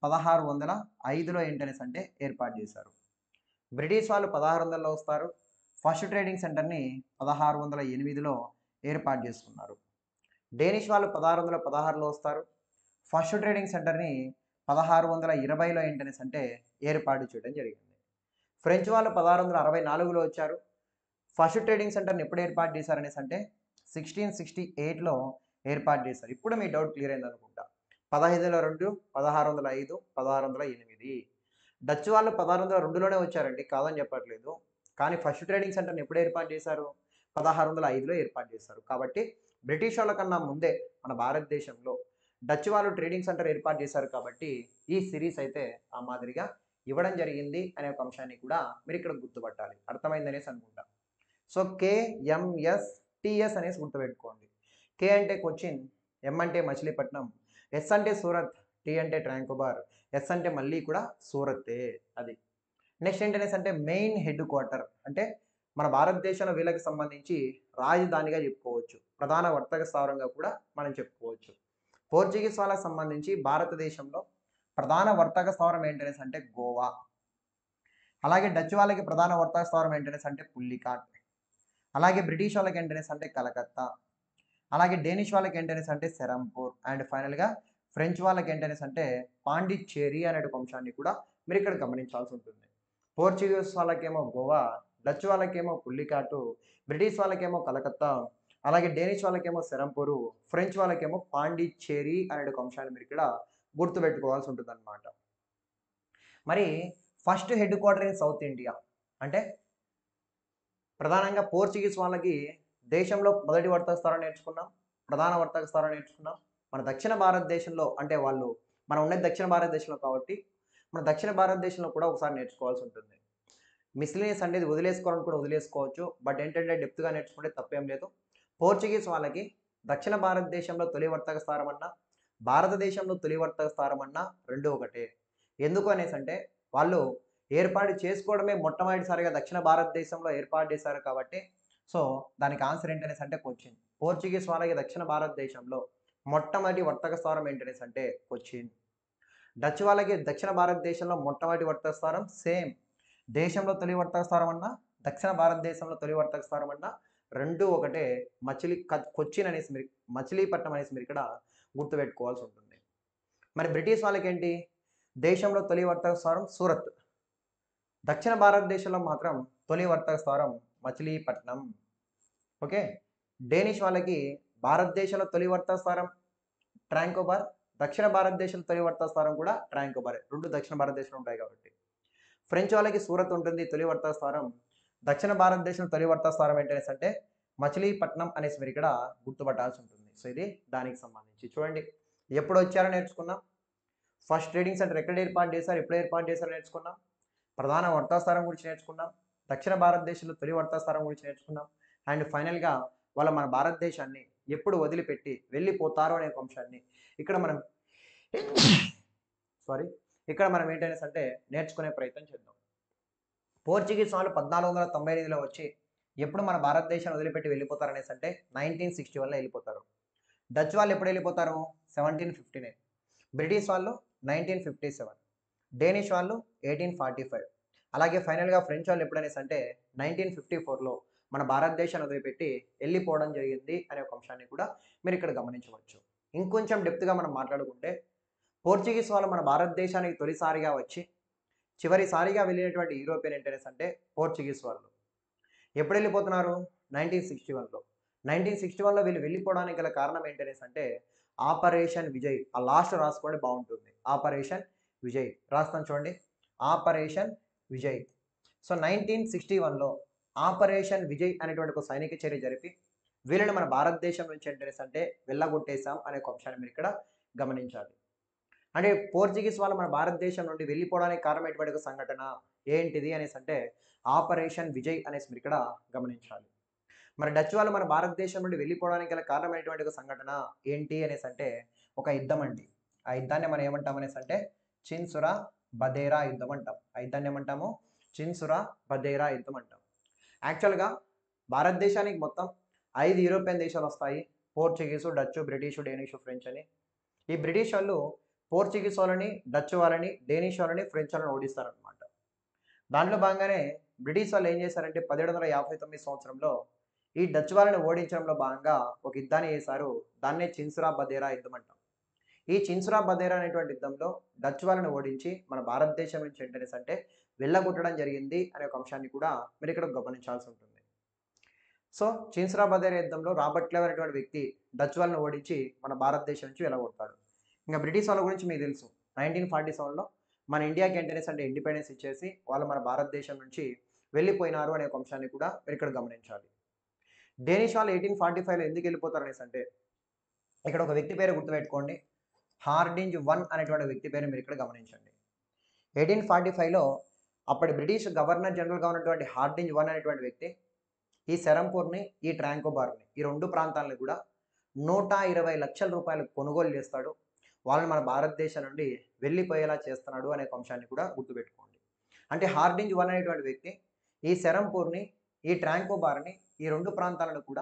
1605లో ఏంటనేసి అంటే ఏర్పాటు చేశారు. బ్రిటిష్ వాళ్ళు 1600లో వస్తారు. ఫస్ట్ ట్రేడింగ్ సెంటర్ని 1608లో ఏర్పాటు చేసుకున్నారు. డేనిష్ వాళ్ళు 1616లో వస్తారు. ఫస్ట్ ట్రేడింగ్ సెంటర్ని 1620లో ఏంటనేసి అంటే ఏర్పాటు చేయడం జరిగింది. ఫ్రెంచ్ వాళ్ళు 1664లో వచ్చారు. ఫస్ట్ ట్రేడింగ్ సెంటర్ని ఎప్పుడు ఏర్పాటు చేశారనేసి అంటే 1668లో ఏర్పాటు చేశారు. ఇప్పుడు మీ డౌట్ క్లియర్ అయింది అనుకుంటా. 1502, 1605, 1608. డచ్ వాళ్ళు 1602లోనే వచ్చారండి, కాదని చెప్పట్లేదు. కానీ ఫస్ట్ ట్రేడింగ్ సెంటర్ని ఎప్పుడు ఏర్పాటు చేశారు? 1605లో ఏర్పాటు చేశారు. కాబట్టి బ్రిటిష్ వాళ్ళ కన్నా ముందే మన భారతదేశంలో డచ్ వాళ్ళు ట్రేడింగ్ సెంటర్ ఏర్పాటు చేశారు. కాబట్టి ఈ సిరీస్ అయితే ఆ మాదిరిగా ఇవ్వడం జరిగింది అనే ఒక అంశాన్ని కూడా మీరు ఇక్కడ గుర్తుపట్టాలి. అర్థమైందనేసి అనుకుంటా. సో కేఎంఎస్ టిఎస్ అనేసి గుర్తుపెట్టుకోండి. కే అంటే కొచ్చిన్, ఎం అంటే మచిలీపట్నం, ఎస్ అంటే సూరత్, టీ అంటే ట్రాంకోబార్, ఎస్ అంటే మళ్ళీ కూడా సూరత్తే. అది నెక్స్ట్ ఏంటనేసి అంటే మెయిన్ హెడ్ క్వార్టర్. అంటే మన భారతదేశంలో వీళ్ళకి సంబంధించి రాజధానిగా చెప్పుకోవచ్చు. ప్రధాన వర్తక స్థావరంగా కూడా మనం చెప్పుకోవచ్చు. పోర్చుగీస్ వాళ్ళకి సంబంధించి భారతదేశంలో ప్రధాన వర్తక స్థావరం ఏంటనేసి అంటే గోవా. అలాగే డచ్ వాళ్ళకి ప్రధాన వర్తక స్థావరం ఏంటనేసి అంటే పుల్లికాట్. అలాగే బ్రిటిష్ వాళ్ళకి ఏంటనేసి అంటే కలకత్తా. అలాగే డేనిష్ వాళ్ళకి ఏంటనేసి అంటే సెరంపూర్. అండ్ ఫైనల్గా ఫ్రెంచ్ వాళ్ళకి ఏంటనేసి అంటే పాండిచ్చేరి అనే ఒక అంశాన్ని కూడా మీరు ఇక్కడ గమనించాల్సి ఉంటుంది. పోర్చుగీస్ వాళ్ళకేమో గోవా, డచ్ వాళ్ళకేమో పుల్లికాటు, బ్రిటిష్ వాళ్ళకేమో కలకత్తా, అలాగే డేనిష్ వాళ్ళకేమో సెరంపూరు, ఫ్రెంచ్ వాళ్ళకేమో పాండిచ్చేరి అనే ఒక అంశాన్ని మీరు ఇక్కడ గుర్తుపెట్టుకోవాల్సి ఉంటుందన్నమాట. మరి first headquarter in south India అంటే ప్రధానంగా పోర్చుగీస్ వాళ్ళకి దేశంలో మొదటి వర్తక స్థానం నేర్చుకున్నాం, ప్రధాన వర్తక స్థానం నేర్చుకున్నాం. మన దక్షిణ భారతదేశంలో అంటే మనం ఉన్నది దక్షిణ భారతదేశంలో కాబట్టి మన దక్షిణ భారతదేశంలో కూడా ఒకసారి నేర్చుకోవాల్సి ఉంటుంది. మిస్లినియస్ అనేది వదిలేసుకోవాలని కూడా వదిలేసుకోవచ్చు, బట్ ఏంటంటే డెప్త్గా నేర్చుకుంటే తప్పేం లేదు. పోర్చుగీస్ వాళ్ళకి దక్షిణ భారతదేశంలో తొలి వర్తక స్థానం అన్నా, భారతదేశంలో తొలి వర్తక స్థానం అన్నా రెండు ఒకటే. ఎందుకు అనేసి అంటే వాళ్ళు ఏర్పాటు చేసుకోవడమే మొట్టమొదటిసారిగా దక్షిణ భారతదేశంలో ఏర్పాటు చేశారు కాబట్టి సో దానికి ఆన్సర్ ఏంటనేసి అంటే కొచ్చిన్. పోర్చుగీస్ వాళ్ళకి దక్షిణ భారతదేశంలో మొట్టమొదటి వర్తక స్థానం ఏంటనేసి అంటే కొచ్చిన్. డచ్ వాళ్ళకి దక్షిణ భారతదేశంలో మొట్టమొదటి వర్తక స్థానం సేమ్. దేశంలో తొలి వర్తక స్థానం అన్నా, దక్షిణ భారతదేశంలో తొలి వర్తక స్థానం అన్నా రెండు ఒకటే. కొచ్చిన్ అనేసి మీరు మచిలీపట్నం అనేసి మీరు ఇక్కడ గుర్తుపెట్టుకోవాల్సి ఉంటుంది. మరి బ్రిటిష్ వాళ్ళకి ఏంటి, దేశంలో తొలి వర్తక స్థానం సూరత్, దక్షిణ భారతదేశంలో మాత్రం తొలి వర్తక స్థానం మచిలీపట్నం. ఓకే. డేనిష్ వాళ్ళకి భారతదేశంలో తొలి వర్తక స్థానం ట్రాంకోబార్, దక్షిణ భారతదేశంలో తొలి వర్తక స్థానం కూడా ట్రాంకోబార్, రెండు దక్షిణ భారతదేశంలో ఉంటాయి కాబట్టి. ఫ్రెంచ్ వాళ్ళకి సూరత్ ఉంటుంది తొలి వర్తక స్థానం, దక్షిణ భారతదేశంలో తొలి వర్తక స్థానం ఏంటనేసి అంటే మచిలీపట్నం అనేసి మీరు ఇక్కడ గుర్తుపట్టాల్సి ఉంటుంది. సో ఇది దానికి సంబంధించి చూడండి, ఎప్పుడు వచ్చారో నేర్చుకున్నాం, ఫస్ట్ ట్రేడింగ్ సెంటర్ ఎక్కడ ఏర్పాటు చేశారు, ఎప్పుడు ఏర్పాటు చేశారో నేర్చుకున్నాం, ప్రధాన వర్తక స్థానం గురించి నేర్చుకున్నాం, దక్షిణ భారతదేశంలో తొలి వర్తక స్థానం గురించి నేర్చుకున్నాం, అండ్ ఫైనల్గా వాళ్ళ మన భారతదేశాన్ని ఎప్పుడు వదిలిపెట్టి వెళ్ళిపోతారో అనే అంశాన్ని ఇక్కడ మనం ఏంటనేసి అంటే నేర్చుకునే ప్రయత్నం చేద్దాం. పోర్చుగీస్ వాళ్ళు 1498లో వచ్చి ఎప్పుడు మన భారతదేశాన్ని వదిలిపెట్టి వెళ్ళిపోతారనేసి అంటే 1961లో వెళ్ళిపోతారు. డచ్ వాళ్ళు ఎప్పుడు వెళ్ళిపోతారు, 1759. బ్రిటిష్ వాళ్ళు 1957, డేనిష్ వాళ్ళు 1845, అలాగే ఫైనల్గా ఫ్రెంచ్ వాళ్ళు ఎప్పుడనేసి అంటే 1954లో మన భారతదేశాన్ని వదిలిపెట్టి వెళ్ళిపోవడం జరిగింది అనే ఒక అంశాన్ని కూడా మీరు ఇక్కడ గమనించవచ్చు. ఇంకొంచెం డెప్త్గా మనం మాట్లాడుకుంటే పోర్చుగీస్ వాళ్ళు మన భారతదేశానికి తొలిసారిగా వచ్చి చివరిసారిగా వెళ్ళినటువంటి యూరోపియన్ ఏంటనేసి అంటే పోర్చుగీస్ వాళ్ళు ఎప్పుడు వెళ్ళిపోతున్నారు, 1961లో. 1961లో వీళ్ళు వెళ్ళిపోవడానికి గల కారణం ఏంటనేసి అంటే ఆపరేషన్ విజయ్. ఆ లాస్ట్ రాసుకోండి బాగుంటుంది, ఆపరేషన్ విజయ్ రాస్తాను చూడండి, ఆపరేషన్ విజయ్. సో 1961లో ఆపరేషన్ విజయ్ అనేటువంటి ఒక సైనిక చర్య జరిపి వీళ్ళని మన భారతదేశం నుంచి ఏంటనేసి అంటే వెళ్ళగొట్టేశాం అనే ఒక అంశాన్ని మీరు ఇక్కడ గమనించాలి. అంటే పోర్చుగీస్ వాళ్ళు మన భారతదేశం నుండి వెళ్ళిపోవడానికి కారణమైనటువంటి ఒక సంఘటన ఏంటిది అనేసి అంటే ఆపరేషన్ విజయ్ అనేసి మీరు ఇక్కడ గమనించాలి. మరి డచ్ వాళ్ళు మన భారతదేశం నుండి వెళ్ళిపోవడానికి గల కారణమైనటువంటి ఒక సంఘటన ఏంటి అనేసి అంటే ఒక యుద్ధం అండి. ఆ యుద్ధాన్ని మనం ఏమంటాం అనేసి అంటే చిన్సురా బదేరా యుద్ధం అంటాం. ఆ యుద్ధాన్ని ఏమంటాము, చిన్సురా బదేరా యుద్ధం అంటాం. యాక్చువల్గా భారతదేశానికి మొత్తం 5 యూరోపియన్ దేశాలు వస్తాయి, Portuguese, Dutch, British, Danish, French అని. ఈ బ్రిటిష్ వాళ్ళు పోర్చుగీస్ వాళ్ళని, డచ్ వాళ్ళని, డేనిష్ వాళ్ళని, ఫ్రెంచ్ వాళ్ళని ఓడిస్తారనమాట. దాంట్లో భాగంగానే బ్రిటిష్ వాళ్ళు ఏం చేశారంటే 1759 సంవత్సరంలో ఈ డచ్ వాళ్ళని ఓడించడంలో భాగంగా ఒక యుద్ధాన్ని చేశారు. దాన్నే చిన్సురా బదేరా యుద్ధం అంటాం. ఈ చిన్సురా బదేరా అనేటువంటి యుద్ధంలో డచ్ వాళ్ళని ఓడించి మన భారతదేశం నుంచి ఏంటనేసి అంటే వెళ్ళగొట్టడం జరిగింది అనే ఒక అంశాన్ని కూడా మీరు ఇక్కడ గమనించాల్సి ఉంటుంది. సో చిన్సురా బదేరా యుద్ధంలో రాబర్ట్ క్లైవ్ అనేటువంటి వ్యక్తి డచ్ వాళ్ళని ఓడించి మన భారతదేశం నుంచి వెళ్ళగొడతాడు. ఇంకా బ్రిటిష్ వాళ్ళ గురించి మీకు తెలుసు, 1947లో మన ఇండియాకి ఏంటనేసి అంటే ఇండిపెండెన్స్ ఇచ్చేసి వాళ్ళు మన భారతదేశం నుంచి వెళ్ళిపోయినారు అనే ఒక అంశాన్ని కూడా మీరు ఇక్కడ గమనించాలి. డేనిష్ వాళ్ళు 1845లో ఎందుకు వెళ్ళిపోతారు అనేసి అంటే ఇక్కడ ఒక వ్యక్తి పేరు గుర్తుపెట్టుకోండి, హార్డింజ్ 1 అనేటువంటి వ్యక్తి పేరు మీరు ఇక్కడ గమనించండి. 1845లో అప్పటి బ్రిటిష్ గవర్నర్ జనరల్గా ఉన్నటువంటి హార్డింజ్ 1 అనేటువంటి వ్యక్తి ఈ సెరంపూర్ని, ఈ ట్రాంకోబార్ని, ఈ రెండు ప్రాంతాలను కూడా 120 లక్షల రూపాయలు కొనుగోలు చేస్తాడు. వాళ్ళని మన భారతదేశం నుండి వెళ్ళిపోయేలా చేస్తున్నాడు అనే అంశాన్ని కూడా గుర్తుపెట్టుకోండి. అంటే హార్డింజ్ 1 అనేటువంటి వ్యక్తి ఈ సెరంపూర్ని, ఈ ట్రాంకోబార్ని, ఈ రెండు ప్రాంతాలను కూడా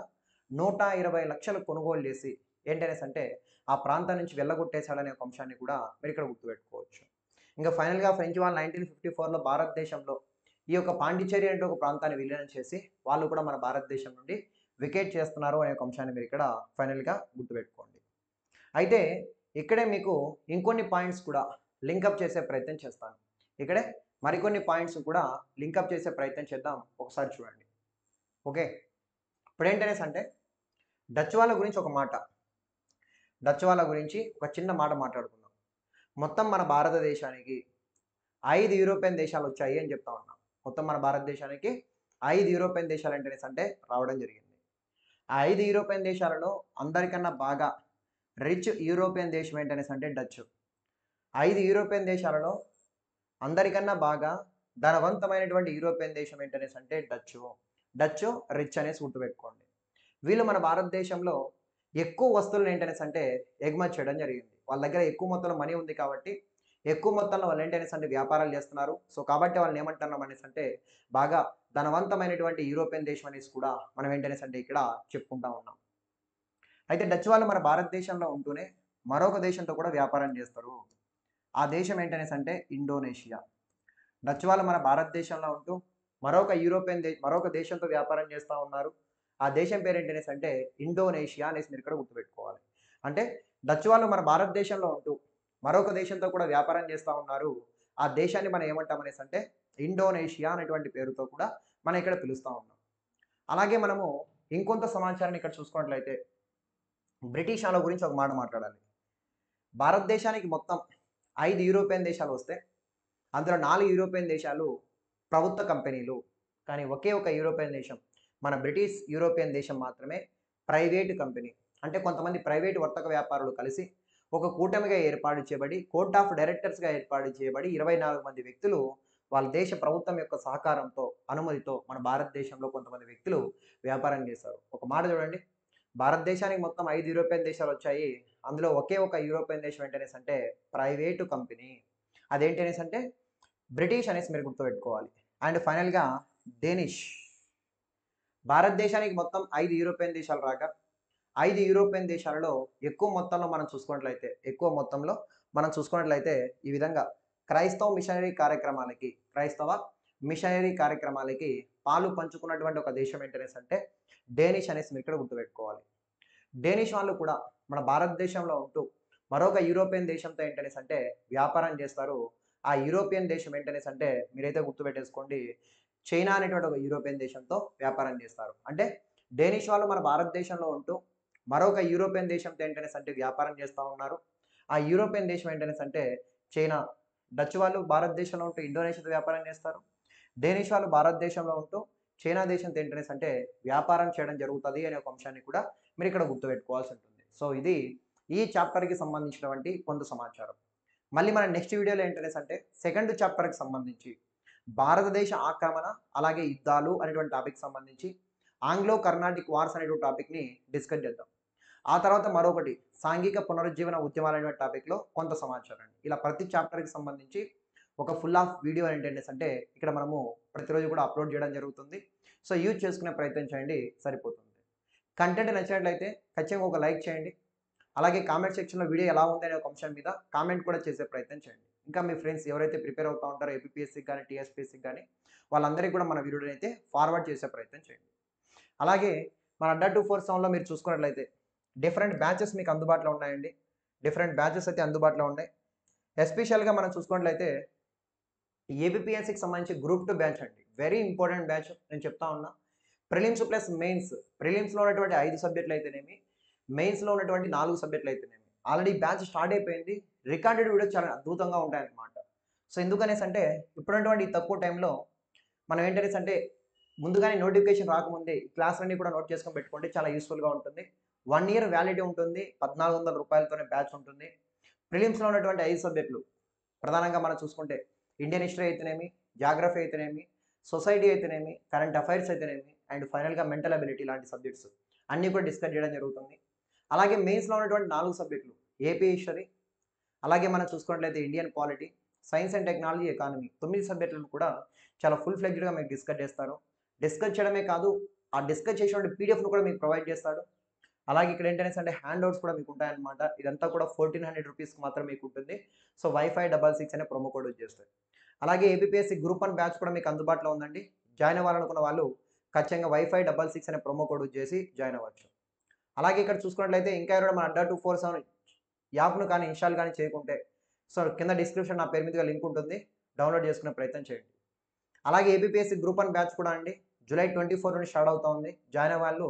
120 లక్షలు కొనుగోలు చేసి ఏంటనేసి అంటే ఆ ప్రాంతం నుంచి వెళ్ళగొట్టేశాడనే ఒక అంశాన్ని కూడా మీరు ఇక్కడ గుర్తుపెట్టుకోవచ్చు. ఇంకా ఫైనల్గా ఫ్రెంచ్ వాళ్ళు 1954లో భారతదేశంలో ఈ యొక్క పాండిచేరి అంటే ఒక ప్రాంతాన్ని విలీనం చేసి వాళ్ళు కూడా మన భారతదేశం నుండి వికెట్ చేస్తున్నారు అనే ఒక అంశాన్ని మీరు ఇక్కడ ఫైనల్గా గుర్తుపెట్టుకోండి. అయితే ఇక్కడే మీకు ఇంకొన్ని పాయింట్స్ కూడా లింకప్ చేసే ప్రయత్నం చేస్తాను. ఇక్కడే మరికొన్ని పాయింట్స్ కూడా లింకప్ చేసే ప్రయత్నం చేద్దాం, ఒకసారి చూడండి. ఓకే, ఇప్పుడు ఏంటనేసి అంటే డచ్ వాళ్ళ గురించి ఒక మాట. డచ్ వాళ్ళ గురించి ఒక చిన్న మాట మాట్లాడుకుందాం. మొత్తం మన భారతదేశానికి 5 యూరోపియన్ దేశాలొచ్చాయి అని చెప్తా ఉన్నాం. మొత్తం మన భారతదేశానికి 5 యూరోపియన్ దేశాలు అంటే రావడం జరిగింది. ఆ 5 యూరోపియన్ దేశాలలో అందరికన్నా బాగా రిచ్ యూరోపియన్ దేశం ఏంటనేసంటే డచ్. 5 యూరోపియన్ దేశాలలో అందరికన్నా బాగా ధనవంతమైనటువంటి యూరోపియన్ దేశం ఏంటనేసంటే డచ్చు. డచ్చు రిచ్ అనేసి గుర్తుపెట్టుకోండి. వీళ్ళు మన భారతదేశంలో ఎక్కువ వస్తువులను ఏంటనేసంటే ఎగుమతి చేయడం జరిగింది. వాళ్ళ దగ్గర ఎక్కువ మొత్తంలో మనీ ఉంది కాబట్టి ఎక్కువ మొత్తంలో వాళ్ళు ఏంటనేసంటే వ్యాపారాలు చేస్తున్నారు. సో, కాబట్టి వాళ్ళని ఏమంటున్నాం అనేసంటే బాగా ధనవంతమైనటువంటి యూరోపియన్ దేశం అనేసి కూడా మనం ఏంటనేసంటే ఇక్కడ చెప్పుకుంటా ఉన్నాం. అయితే డచ్ వాళ్ళు మన భారతదేశంలో ఉంటూనే మరొక దేశంతో కూడా వ్యాపారం చేస్తారు. ఆ దేశం ఏంటనేసంటే ఇండోనేషియా. డచ్ వాళ్ళు మన భారతదేశంలో ఉంటూ మరొక దేశంతో వ్యాపారం చేస్తా ఉన్నారు. ఆ దేశం పేరేంటనేసంటే ఇండోనేషియా అనేసి మీరు ఇక్కడ గుర్తుపెట్టుకోవాలి. అంటే డచ్ వాళ్ళు మన భారతదేశంలో ఉంటూ మరొక దేశంతో కూడా వ్యాపారం చేస్తా ఉన్నారు. ఆ దేశాన్ని మనం ఏమంటాం అనేసంటే ఇండోనేషియా అనేటువంటి పేరుతో కూడా మనం ఇక్కడ పిలుస్తా ఉన్నాం. అలాగే మనము ఇంకొంత సమాచారాన్ని ఇక్కడ చూసుకున్నట్లయితే బ్రిటిష్ వాళ్ళ గురించి ఒక మాట మాట్లాడాలి. భారతదేశానికి మొత్తం 5 యూరోపియన్ దేశాలు వస్తే అందులో 4 యూరోపియన్ దేశాలు ప్రభుత్వ కంపెనీలు. కానీ ఒకే ఒక యూరోపియన్ దేశం మన బ్రిటిష్ యూరోపియన్ దేశం మాత్రమే ప్రైవేటు కంపెనీ. అంటే కొంతమంది ప్రైవేటు వర్తక వ్యాపారులు కలిసి ఒక కూటమిగా ఏర్పాటు చేయబడి కోర్ట్ ఆఫ్ డైరెక్టర్స్‌గా ఏర్పాటు చేయబడి 24 మంది వ్యక్తులు వాళ్ళ దేశ ప్రభుత్వం యొక్క సహకారంతో, అనుమతితో మన భారతదేశంలో కొంతమంది వ్యక్తులు వ్యాపారం చేశారు. ఒక మాట చూడండి. భారతదేశానికి మొత్తం 5 యూరోపియన్ దేశాలొచ్చాయి. అందులో ఒకే ఒక యూరోపియన్ దేశం ఏంటనేసంటే ప్రైవేటు కంపెనీ. అదేంటనేసంటే బ్రిటిష్ అనేసి మీరు గుర్తుపెట్టుకోవాలి. అండ్ ఫైనల్‌గా డేనిష్. భారతదేశానికి మొత్తం 5 యూరోపియన్ దేశాలు రాగా 5 యూరోపియన్ దేశాలలో ఎక్కువ మొత్తంలో మనం చూసుకున్నట్లయితే ఈ విధంగా క్రైస్తవ మిషనరీ కార్యక్రమాలకి పాలు పంచుకున్నటువంటి ఒక దేశం ఏంటనేసంటే డేనిష్ అనేసి మీరు ఇక్కడ గుర్తుపెట్టుకోవాలి. డేనిష్ వాళ్ళు కూడా మన భారతదేశంలో ఉంటూ మరొక యూరోపియన్ దేశంతో ఏంటనేసంటే వ్యాపారం చేస్తారు. ఆ యూరోపియన్ దేశం ఏంటనేసంటే మీరైతే గుర్తుపెట్టేసుకోండి. చైనా అనేటువంటి ఒక యూరోపియన్ దేశంతో వ్యాపారం చేస్తారు. అంటే డేనిష్ వాళ్ళు మన భారతదేశంలో ఉంటూ మరొక యూరోపియన్ దేశంతో ఏంటనేసంటే వ్యాపారం చేస్తా ఉన్నారు. ఆ యూరోపియన్ దేశం ఏంటనేసంటే చైనా. డచ్ వాళ్ళు భారతదేశంలో ఉంటూ ఇండోనేషియాతో వ్యాపారం చేస్తారు. డేనిష్ వాళ్ళు భారతదేశంలో ఉంటూ చైనా దేశంతో ఏంటనేసంటే వ్యాపారం చేయడం జరుగుతది అనే ఒక అంశాన్ని కూడా మీరు ఇక్కడ గుర్తుపెట్టుకోవాల్సి ఉంటుంది. సో, ఇది ఈ చాప్టర్‌కి సంబంధించినటువంటి కొంత సమాచారం. మళ్ళీ మన నెక్స్ట్ వీడియోలో ఏంటనేసంటే సెకండ్ చాప్టర్‌కి సంబంధించి భారతదేశ ఆక్రమణ, అలాగే యుద్ధాలు అనేటువంటి టాపిక్‌కి సంబంధించి ఆంగ్లో కర్ణాటిక్ వార్స్ అనేటువంటి టాపిక్‌ని డిస్కస్ చేద్దాం. ఆ తర్వాత మరొకటి సాంఘిక పునరుజ్జీవన ఉద్యమాలు అనేటువంటి టాపిక్‌లో కొంత సమాచారాన్ని. ఇలా ప్రతి చాప్టర్‌కి సంబంధించి ఒక ఫుల్ ఆఫ్ వీడియో ఏంటంటే ఇక్కడ మనము ప్రతిరోజు కూడా అప్లోడ్ చేయడం జరుగుతుంది. సో, యూజ్ చేసుకునే ప్రయత్నం చేయండి, సరిపోతుంది. కంటెంట్ నచ్చినట్లయితే ఖచ్చితంగా ఒక లైక్ చేయండి. అలాగే కామెంట్ సెక్షన్‌లో వీడియో ఎలా ఉంది అనే ఒక అంశం మీద కామెంట్ కూడా చేసే ప్రయత్నం చేయండి. ఇంకా మీ ఫ్రెండ్స్ ఎవరైతే ప్రిపేర్ అవుతా ఉంటారో ఏపీపీఎస్సీకి గాని, టీఎస్పీఎస్సీకి గాని వాళ్ళందరికీ కూడా మన వీడియోని అయితే ఫార్వర్డ్ చేసే ప్రయత్నం చేయండి. అలాగే మన అడ్డా 247లో మీరు చూసుకున్నట్లయితే డిఫరెంట్ బ్యాచెస్ మీకు అందుబాటులో ఉన్నాయండి. డిఫరెంట్ బ్యాచెస్ అయితే అందుబాటులో ఉన్నాయి. ఎస్పెషల్‌గా మనం చూసుకున్నట్లయితే ఏపీపీఎస్సీకి సంబంధించి గ్రూప్ 2 బ్యాచ్ అండి. వెరీ ఇంపార్టెంట్ బ్యాచ్ నేను చెప్తా ఉన్నా. Prelims plus mains. ప్రిలిమ్స్‌లో ఉన్నటువంటి 5 సబ్జెక్టులు అయితేనేమి, మెయిన్స్‌లో ఉన్నటువంటి 4 సబ్జెక్టులు అయితేనేమి. ఆల్రెడీ బ్యాచ్ స్టార్ట్ అయిపోయింది. రికార్డెడ్ వీడియోస్ చాలా అద్భుతంగా ఉంటాయన్నమాట. సో, ఎందుకనేసంటే ఇప్పుడున్నటువంటి ఈ తక్కువ టైంలో మనం ఏంటనేసంటే ముందుగానే నోటిఫికేషన్ రాకముందే ఈ క్లాసులన్నీ కూడా నోట్ చేసుకొని పెట్టుకోండి. చాలా యూజ్‌ఫుల్‌గా ఉంటుంది. 1 ఇయర్ వ్యాలిడిటీ ఉంటుంది. రూ. 1,400 బ్యాచ్ ఉంటుంది. ప్రిలిమ్స్‌లో ఉన్నటువంటి 5 సబ్జెక్టులు ప్రధానంగా మనం చూసుకుంటే ఇండియన్ హిస్టరీ అయితేనేమి, జాగ్రఫీ అయితేనేమి, సొసైటీ అయితేనేమి, కరెంట్ అఫైర్స్ అయితేనేమి అండ్ ఫైనల్‌గా మెంటల్ అబిలిటీ లాంటి సబ్జెక్ట్స్ అన్నీ కూడా డిస్కస్ చేయడం జరుగుతుంది. అలాగే మెయిన్స్‌లో ఉన్నటువంటి 4 సబ్జెక్టులు ఏపీ హిస్టరీ, అలాగే మనం చూసుకున్నట్లయితే Indian polity, science and technology, economy 9 సబ్జెక్టులను కూడా చాలా ఫుల్ ఫ్లెడ్జ్డ్‌గా మీకు డిస్కస్ చేస్తారు. డిస్కస్ చేయడమే కాదు, ఆ డిస్కస్ చేసినటువంటి పీడిఎఫ్‌ను కూడా మీకు ప్రొవైడ్ చేస్తాడు. అలాగే ఇక్కడ ఏంటనేసంటే హ్యాండ్‌ఔట్స్ కూడా మీకు ఉంటాయన్నమాట. ఇదంతా కూడా ₹1,400కి మాత్రమే మీకు ఉంటుంది. సో, వైఫై 66 అనే ప్రోమో కోడ్ యూజ్ చేస్తే. అలాగే ఏపీపీఎస్సీ గ్రూప్ 1 బ్యాచ్ కూడా మీకు అందుబాటులో ఉందండి. జాయిన్ అవ్వాలనుకున్న వాళ్ళు ఖచ్చితంగా వైఫై 66 అనే ప్రోమో కోడ్ యూజ్ చేసి జాయిన్ అవ్వచ్చు. అలాగే ఇక్కడ చూసుకున్నట్లయితే ఇంకా ఎవరైనా మన అడ్డా 247 యాప్‌ను కానీ ఇన్‌స్టాల్ కానీ చేయకుంటే సో, కింద డిస్క్రిప్షన్ నా పేరు మీదుగా లింక్ ఉంటుంది. డౌన్‌లోడ్ చేసుకునే ప్రయత్నం చేయండి. అలాగే ఏపీపీఎస్సీ గ్రూప్ 1 బ్యాచ్ కూడా అండి జూలై 24 నుండి స్టార్ట్ అవుతా ఉంది. జాయిన్ అయ్యే వాళ్ళు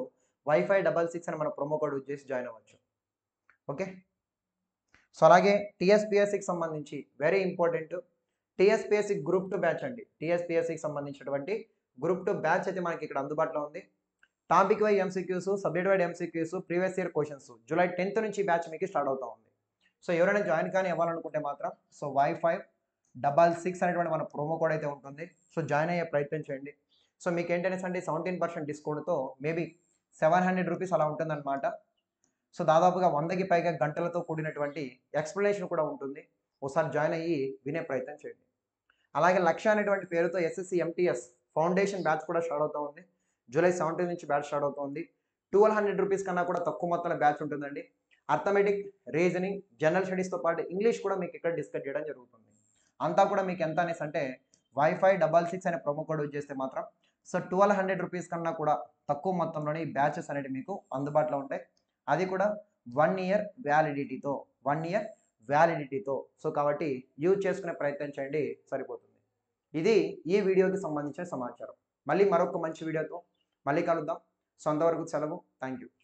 Wi-Fi 66 అని మన ప్రోమో కోడ్ యూజ్ చేసి జాయిన్ అవ్వచ్చు. ఓకే. సో అలాగే టీఎస్పీఎస్సికి సంబంధించి very important TSPSC group 2 batch అండి. టీఎస్పీఎస్సికి సంబంధించినటువంటి గ్రూప్ 2 బ్యాచ్ అయితే మనకి ఇక్కడ అందుబాటులో ఉంది. Topic wise MCQs, subject wise MCQs, previous year questions July 10th నుంచి బ్యాచ్ మీకు స్టార్ట్ అవుతా ఉంది. సో ఎవరైనా జాయిన్ కానీ అవ్వాలనుకుంటే మాత్రం సో Wi-Fi 66 అనేటువంటి మన ప్రోమో కోడ్ అయితే ఉంటుంది. సో జాయిన్ అయ్యే ప్రయత్నం చేయండి. సో మీకు ఏంటనేసి అంటే 17% డిస్కౌంట్తో మేబీ 700 రూపీస్ అలా ఉంటుందన్నమాట. సో దాదాపుగా 100కి పైగా గంటలతో కూడినటువంటి ఎక్స్ప్లెనేషన్ కూడా ఉంటుంది. ఒకసారి జాయిన్ అయ్యి వినే ప్రయత్నం చేయండి. అలాగే లక్ష్య అనేటువంటి పేరుతో ఎస్ఎస్సి ఎంటీఎస్ ఫౌండేషన్ బ్యాచ్ కూడా స్టార్ట్ అవుతూ ఉంది. జూలై 17 నుంచి బ్యాచ్ స్టార్ట్ అవుతుంది. 1200 రూపీస్ కన్నా కూడా తక్కువ మొత్తంలో బ్యాచ్ ఉంటుందండి. అర్థమెటిక్, రీజనింగ్, జనరల్ స్టడీస్తో పాటు ఇంగ్లీష్ కూడా మీకు ఇక్కడ డిస్కస్ చేయడం జరుగుతుంది. అంతా కూడా మీకు ఎంత అనేసి అంటే Wi-Fi 66 అనే ప్రోమో కోడ్ యూజ్ చేస్తే మాత్రం సో 1200 రూపీస్ కన్నా కూడా తక్కువ మొత్తంలోనే ఈ బ్యాచెస్ అనేవి మీకు అందుబాటులో ఉంటాయి. అది కూడా 1 ఇయర్ వ్యాలిడిటీతో 1 ఇయర్ వ్యాలిడిటీతో. సో కాబట్టి యూజ్ చేసుకునే ప్రయత్నం చేయండి, సరిపోతుంది. ఇది ఈ వీడియోకి సంబంధించిన సమాచారం. మళ్ళీ మరొక మంచి వీడియోతో మళ్ళీ కలుద్దాం. సో అంతవరకు సెలవు. Thank you.